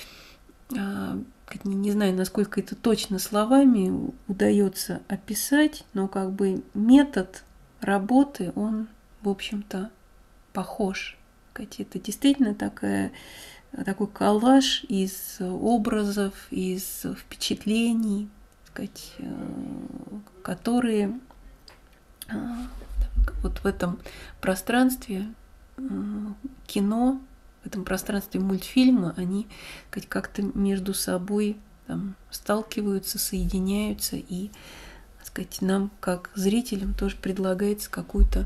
не знаю, насколько это точно словами удается описать, но метод работы, он, в общем-то, похож. Это действительно такой коллаж из образов, из впечатлений, которые вот в этом пространстве кино, в этом пространстве мультфильма, они как-то между собой сталкиваются, соединяются, и, нам, как зрителям, тоже предлагается какой-то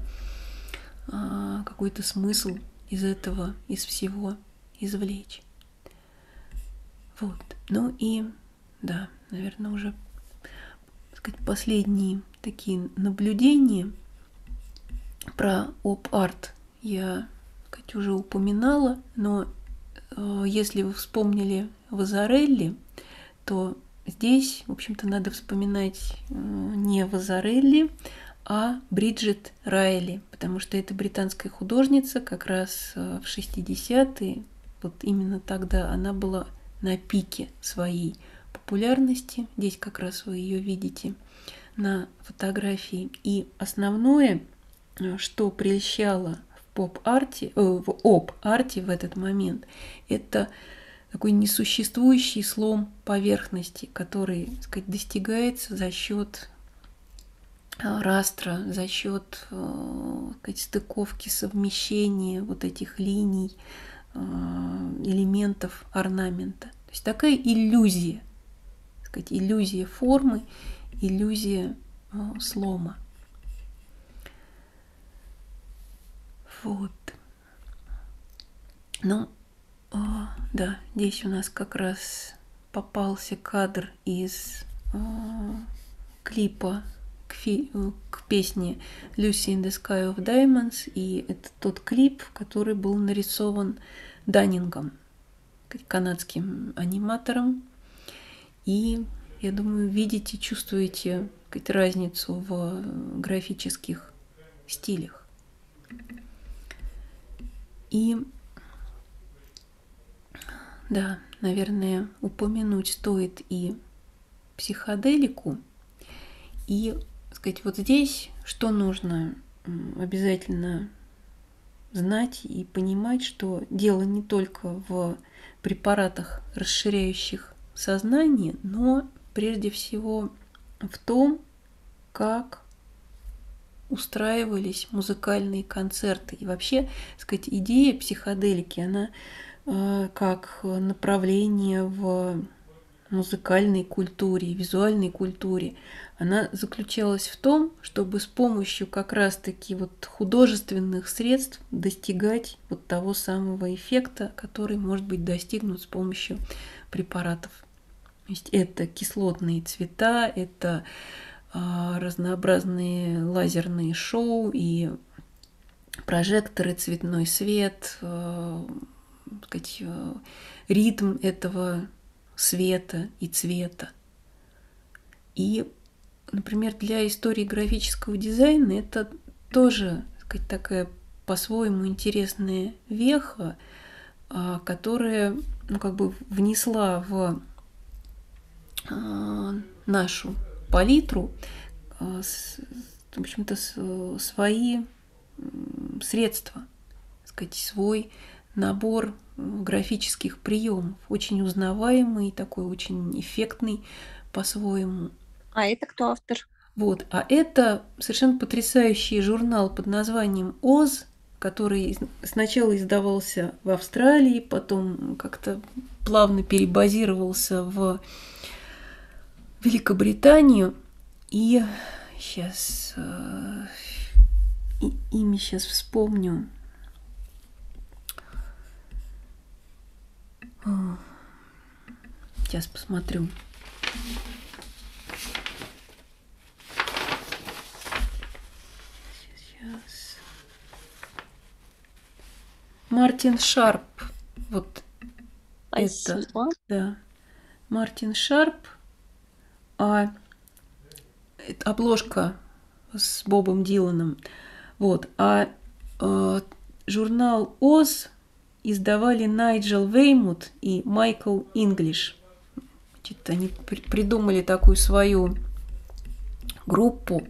смысл из этого, из всего извлечь. Вот. Ну и, да, наверное, уже, последние такие наблюдения про оп-арт я, уже упоминала, но если вы вспомнили Вазарелли, то здесь, в общем-то, надо вспоминать не Вазарелли, а Бриджит Райли, потому что эта британская художница как раз в 60-е, вот именно тогда она была на пике своей популярности. Здесь как раз вы ее видите на фотографии. И основное, что прельщало в оп-арте в этот момент, это такой несуществующий слом поверхности, который, достигается за счет растра, за счет стыковки, совмещения вот этих линий, элементов орнамента. То есть такая иллюзия, иллюзия формы, иллюзия слома. Вот. Ну, да, здесь у нас как раз попался кадр из клипа к песне Lucy in the Sky of Diamonds, и это тот клип, который был нарисован Даннингом, канадским аниматором. И, я думаю, видите, чувствуете разницу в графических стилях. И да, наверное, упомянуть стоит и психоделику. И, сказать, вот здесь что нужно обязательно знать и понимать, что дело не только в препаратах, расширяющих сознание, но прежде всего в том, как устраивались музыкальные концерты. И вообще, сказать, идея психоделики, она как направление в музыкальной культуре, визуальной культуре, она заключалась в том, чтобы с помощью как раз-таки вот художественных средств достигать вот того самого эффекта, который может быть достигнут с помощью препаратов. То есть это кислотные цвета, это разнообразные лазерные шоу и прожекторы, цветной свет, сказать, ритм этого света и цвета. И, например, для истории графического дизайна это тоже, сказать, такая по-своему интересная веха, которая, ну, как бы внесла в нашу палитру, в общем-то, свои средства, сказать, свой набор графических приемов, очень узнаваемый, такой очень эффектный по-своему. А это кто автор? Вот, а это совершенно потрясающий журнал под названием «Оз», который сначала издавался в Австралии, потом как-то плавно перебазировался в Великобританию. И сейчас имя сейчас вспомню. Сейчас посмотрю. Сейчас. Мартин Шарп. Вот Спасибо. это. Да. Мартин Шарп. А обложка с Бобом Диланом. Вот. А журнал «Оз» издавали Найджел Веймут и Майкл Инглиш. Значит, они придумали такую свою группу,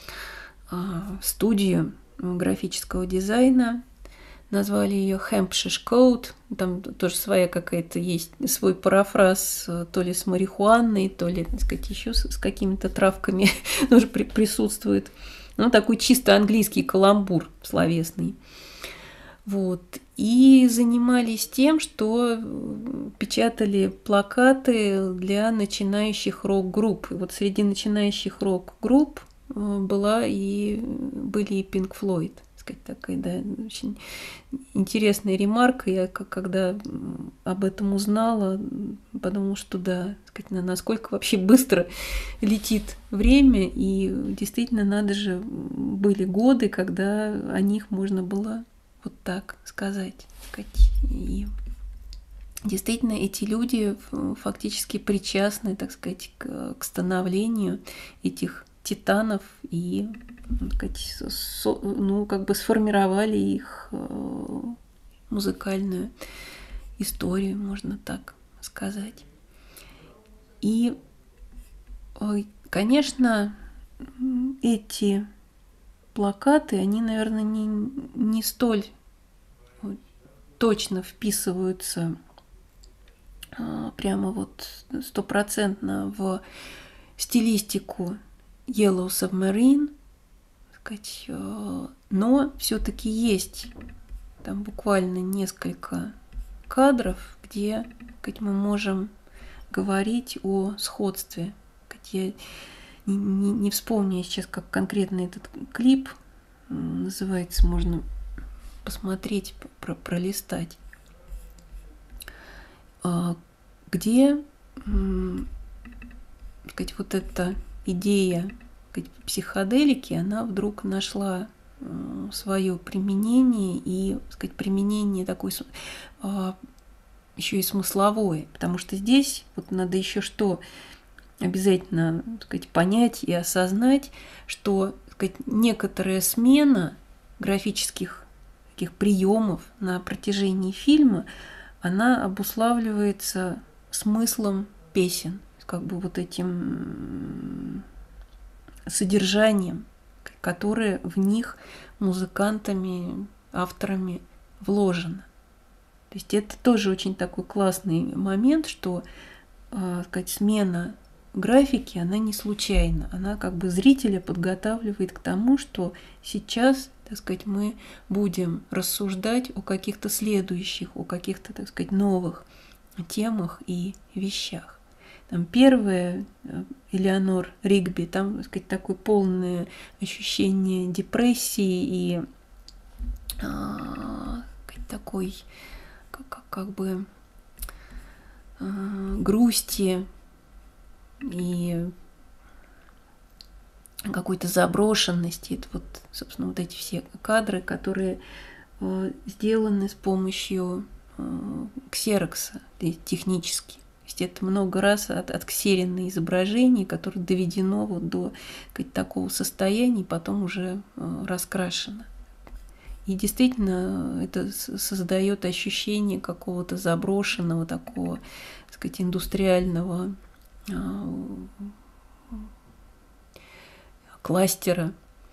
студию графического дизайна. Назвали ее Hampshire Code. Там тоже своя какая-то есть, свой парафраз, то ли с марихуаной, то ли, так сказать, еще с какими-то травками тоже присутствует. Ну, такой чисто английский каламбур словесный. Вот. И занимались тем, что печатали плакаты для начинающих рок-групп. И вот среди начинающих рок-групп были и Pink Floyd. Такая, да, очень интересная ремарка. Я когда об этом узнала, подумала, что да, сказать, насколько вообще быстро летит время, и действительно, надо же, были годы, когда о них можно было вот так сказать. И действительно, эти люди фактически причастны, так сказать, к становлению этих титанов и, так сказать, ну, как бы сформировали их музыкальную историю, можно так сказать. И, конечно, эти плакаты, они, наверное, не столь точно вписываются прямо вот стопроцентно в стилистику Yellow Submarine, сказать, но все-таки есть там буквально несколько кадров, где, сказать, мы можем говорить о сходстве. Я не вспомню сейчас, как конкретно этот клип называется, можно посмотреть, пролистать, где, сказать, вот эта идея, сказать, психоделики, она вдруг нашла свое применение, и, сказать, применение такое еще и смысловое, потому что здесь вот надо еще что обязательно, так сказать, понять и осознать, что, так сказать, некоторая смена графических таких приемов на протяжении фильма, она обуславливается смыслом песен, как бы вот этим содержанием, которое в них музыкантами, авторами вложено. То есть это тоже очень такой классный момент, что сказать, смена графики, она не случайна. Она как бы зрителя подготавливает к тому, что сейчас, так сказать, мы будем рассуждать о каких-то следующих, о каких-то, так сказать, новых темах и вещах. Там первое, Элеонор Ригби, там, так сказать, такое полное ощущение депрессии и такой, как бы грусти и какой-то заброшенности. Это вот, собственно, вот эти все кадры, которые сделаны с помощью ксерокса технически. То есть это много раз отксеренное изображение, которое доведено вот до такого состояния и потом уже раскрашено. И действительно это создает ощущение какого-то заброшенного, такого, так сказать, индустриального кластера.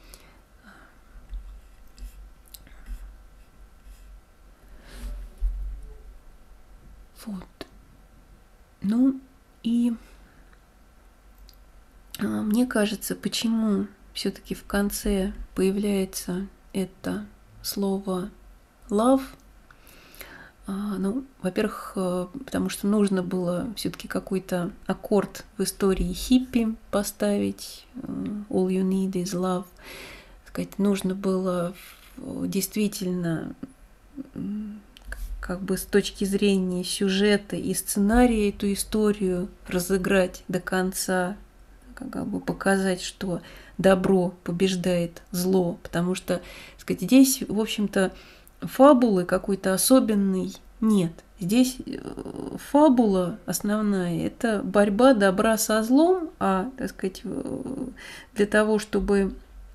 Вот. Ну и мне кажется, почему все-таки в конце появляется это слово love. Ну, во-первых, потому что нужно было все-таки какой-то аккорд в истории хиппи поставить. All you need is love. Сказать, нужно было действительно как бы с точки зрения сюжета и сценария эту историю разыграть до конца, как бы показать, что добро побеждает зло, потому что, так сказать, здесь, в общем-то, фабулы какой-то особенной нет. Здесь фабула основная – это борьба добра со злом, а, так сказать, для того, чтобы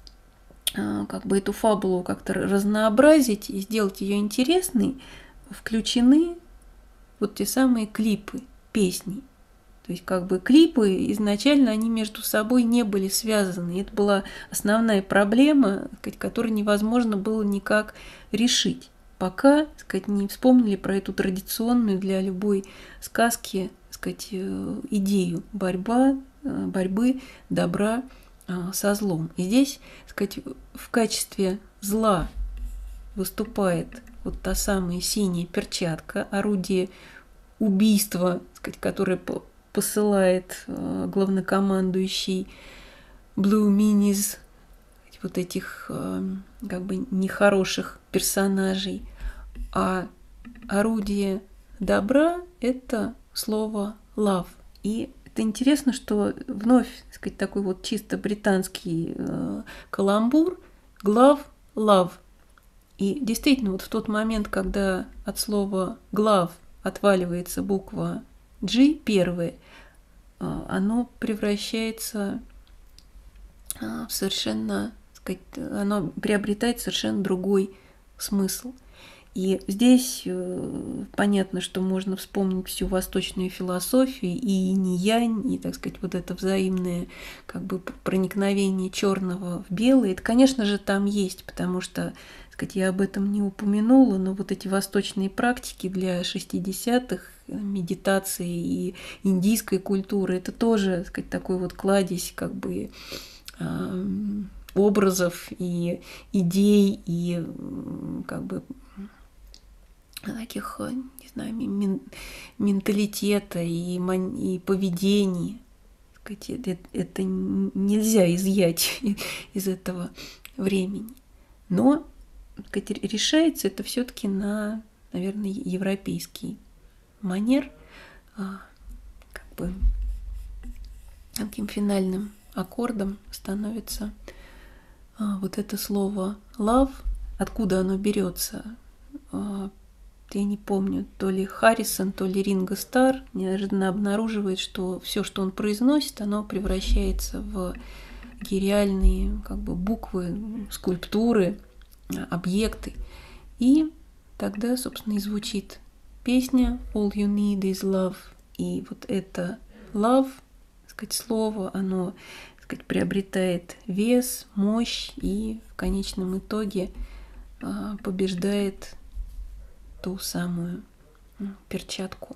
как бы эту фабулу как-то разнообразить и сделать ее интересной, включены вот те самые клипы, песни. То есть как бы клипы изначально они между собой не были связаны. И это была основная проблема, которую невозможно было никак решить, пока, сказать, не вспомнили про эту традиционную для любой сказки, сказать, идею борьбы добра со злом. И здесь, сказать, в качестве зла выступает вот та самая синяя перчатка, орудие убийства, сказать, которое посылает главнокомандующий Blue Minis, вот этих как бы нехороших персонажей. А орудие добра – это слово love. И это интересно, что вновь, так сказать, такой вот чисто британский каламбур glove – love. И действительно, вот в тот момент, когда от слова glove отваливается буква G первое, оно превращается в совершенно, сказать, оно приобретает совершенно другой смысл. И здесь понятно, что можно вспомнить всю восточную философию и инь-янь, и, так сказать, вот это взаимное как бы проникновение черного в белое. Это, конечно же, там есть, потому что, так сказать, я об этом не упомянула, но вот эти восточные практики для 60-х, медитации и индийской культуры, это тоже, так сказать, такой вот кладезь как бы образов и идей и как бы таких, не знаю, менталитета и поведений. Это нельзя изъять из этого времени. Но решается это все-таки на, наверное, европейский манер, как бы таким финальным аккордом становится вот это слово love. Откуда оно берется? Я не помню, то ли Харрисон, то ли Ринго Старр неожиданно обнаруживает, что все, что он произносит, оно превращается в такие реальные как бы буквы, скульптуры, объекты. И тогда, собственно, и звучит песня «All you need is love». И вот это love, так сказать, слово, оно, так сказать, приобретает вес, мощь и в конечном итоге побеждает ту самую перчатку.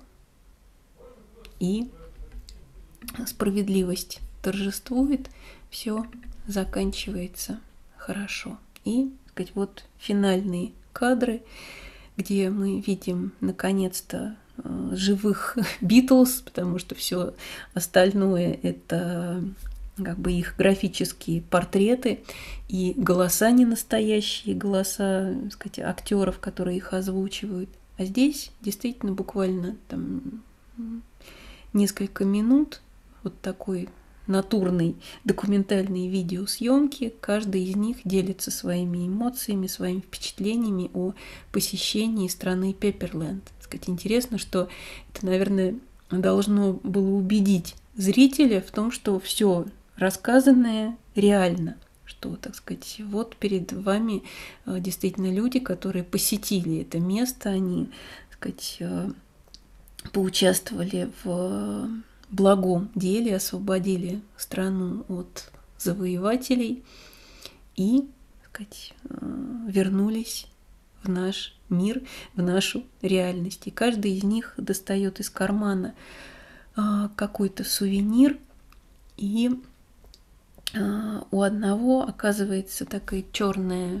И справедливость торжествует, все заканчивается хорошо. И, так сказать, вот финальные кадры, где мы видим наконец-то живых Битлз, потому что все остальное это как бы их графические портреты и голоса не настоящие, голоса, так сказать, актеров, которые их озвучивают. А здесь действительно буквально там несколько минут вот такой натурной документальной видеосъемки. Каждый из них делится своими эмоциями, своими впечатлениями о посещении страны Пепперленд. Сказать, интересно, что это, наверное, должно было убедить зрителя в том, что все рассказанное реально, что, так сказать, вот перед вами действительно люди, которые посетили это место, они, так сказать, поучаствовали в благом деле, освободили страну от завоевателей и, так сказать, вернулись в наш мир, в нашу реальность. И каждый из них достает из кармана какой-то сувенир, и у одного оказывается такой черный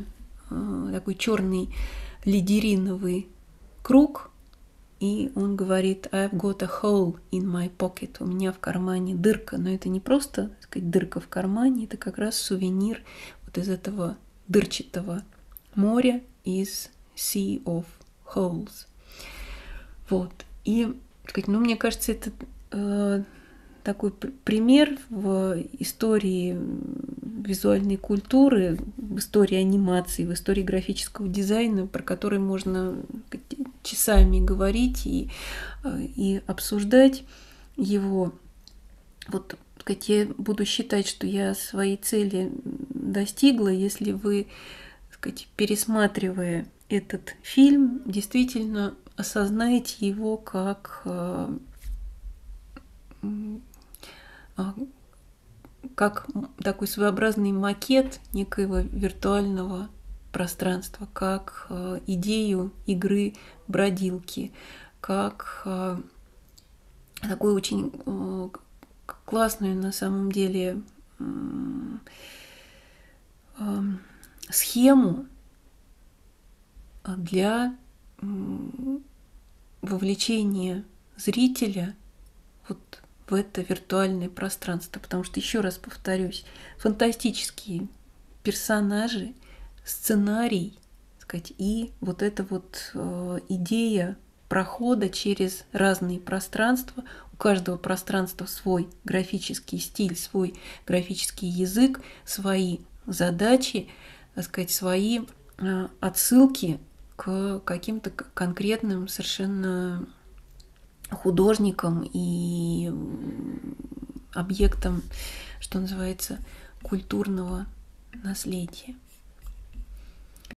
лидериновый круг, и он говорит: I've got a hole in my pocket. У меня в кармане дырка. Но это не просто, так сказать, дырка в кармане, это как раз сувенир вот из этого дырчатого моря, из Sea of Holes. Вот. И, так сказать, мне кажется, это такой пример в истории визуальной культуры, в истории анимации, в истории графического дизайна, про который можно часами говорить и обсуждать его. Вот, так сказать, я буду считать, что я своей цели достигла, если вы, так сказать, пересматривая этот фильм, действительно осознаете его как такой своеобразный макет некоего виртуального пространства, как идею игры бродилки, как такую очень классную на самом деле схему для вовлечения зрителя вот в это виртуальное пространство. Потому что, еще раз повторюсь, фантастические персонажи, сценарий, так сказать, и вот эта вот идея прохода через разные пространства. У каждого пространства свой графический стиль, свой графический язык, свои задачи, так сказать, свои отсылки к каким-то конкретным совершенно художникам и объектам, что называется, культурного наследия.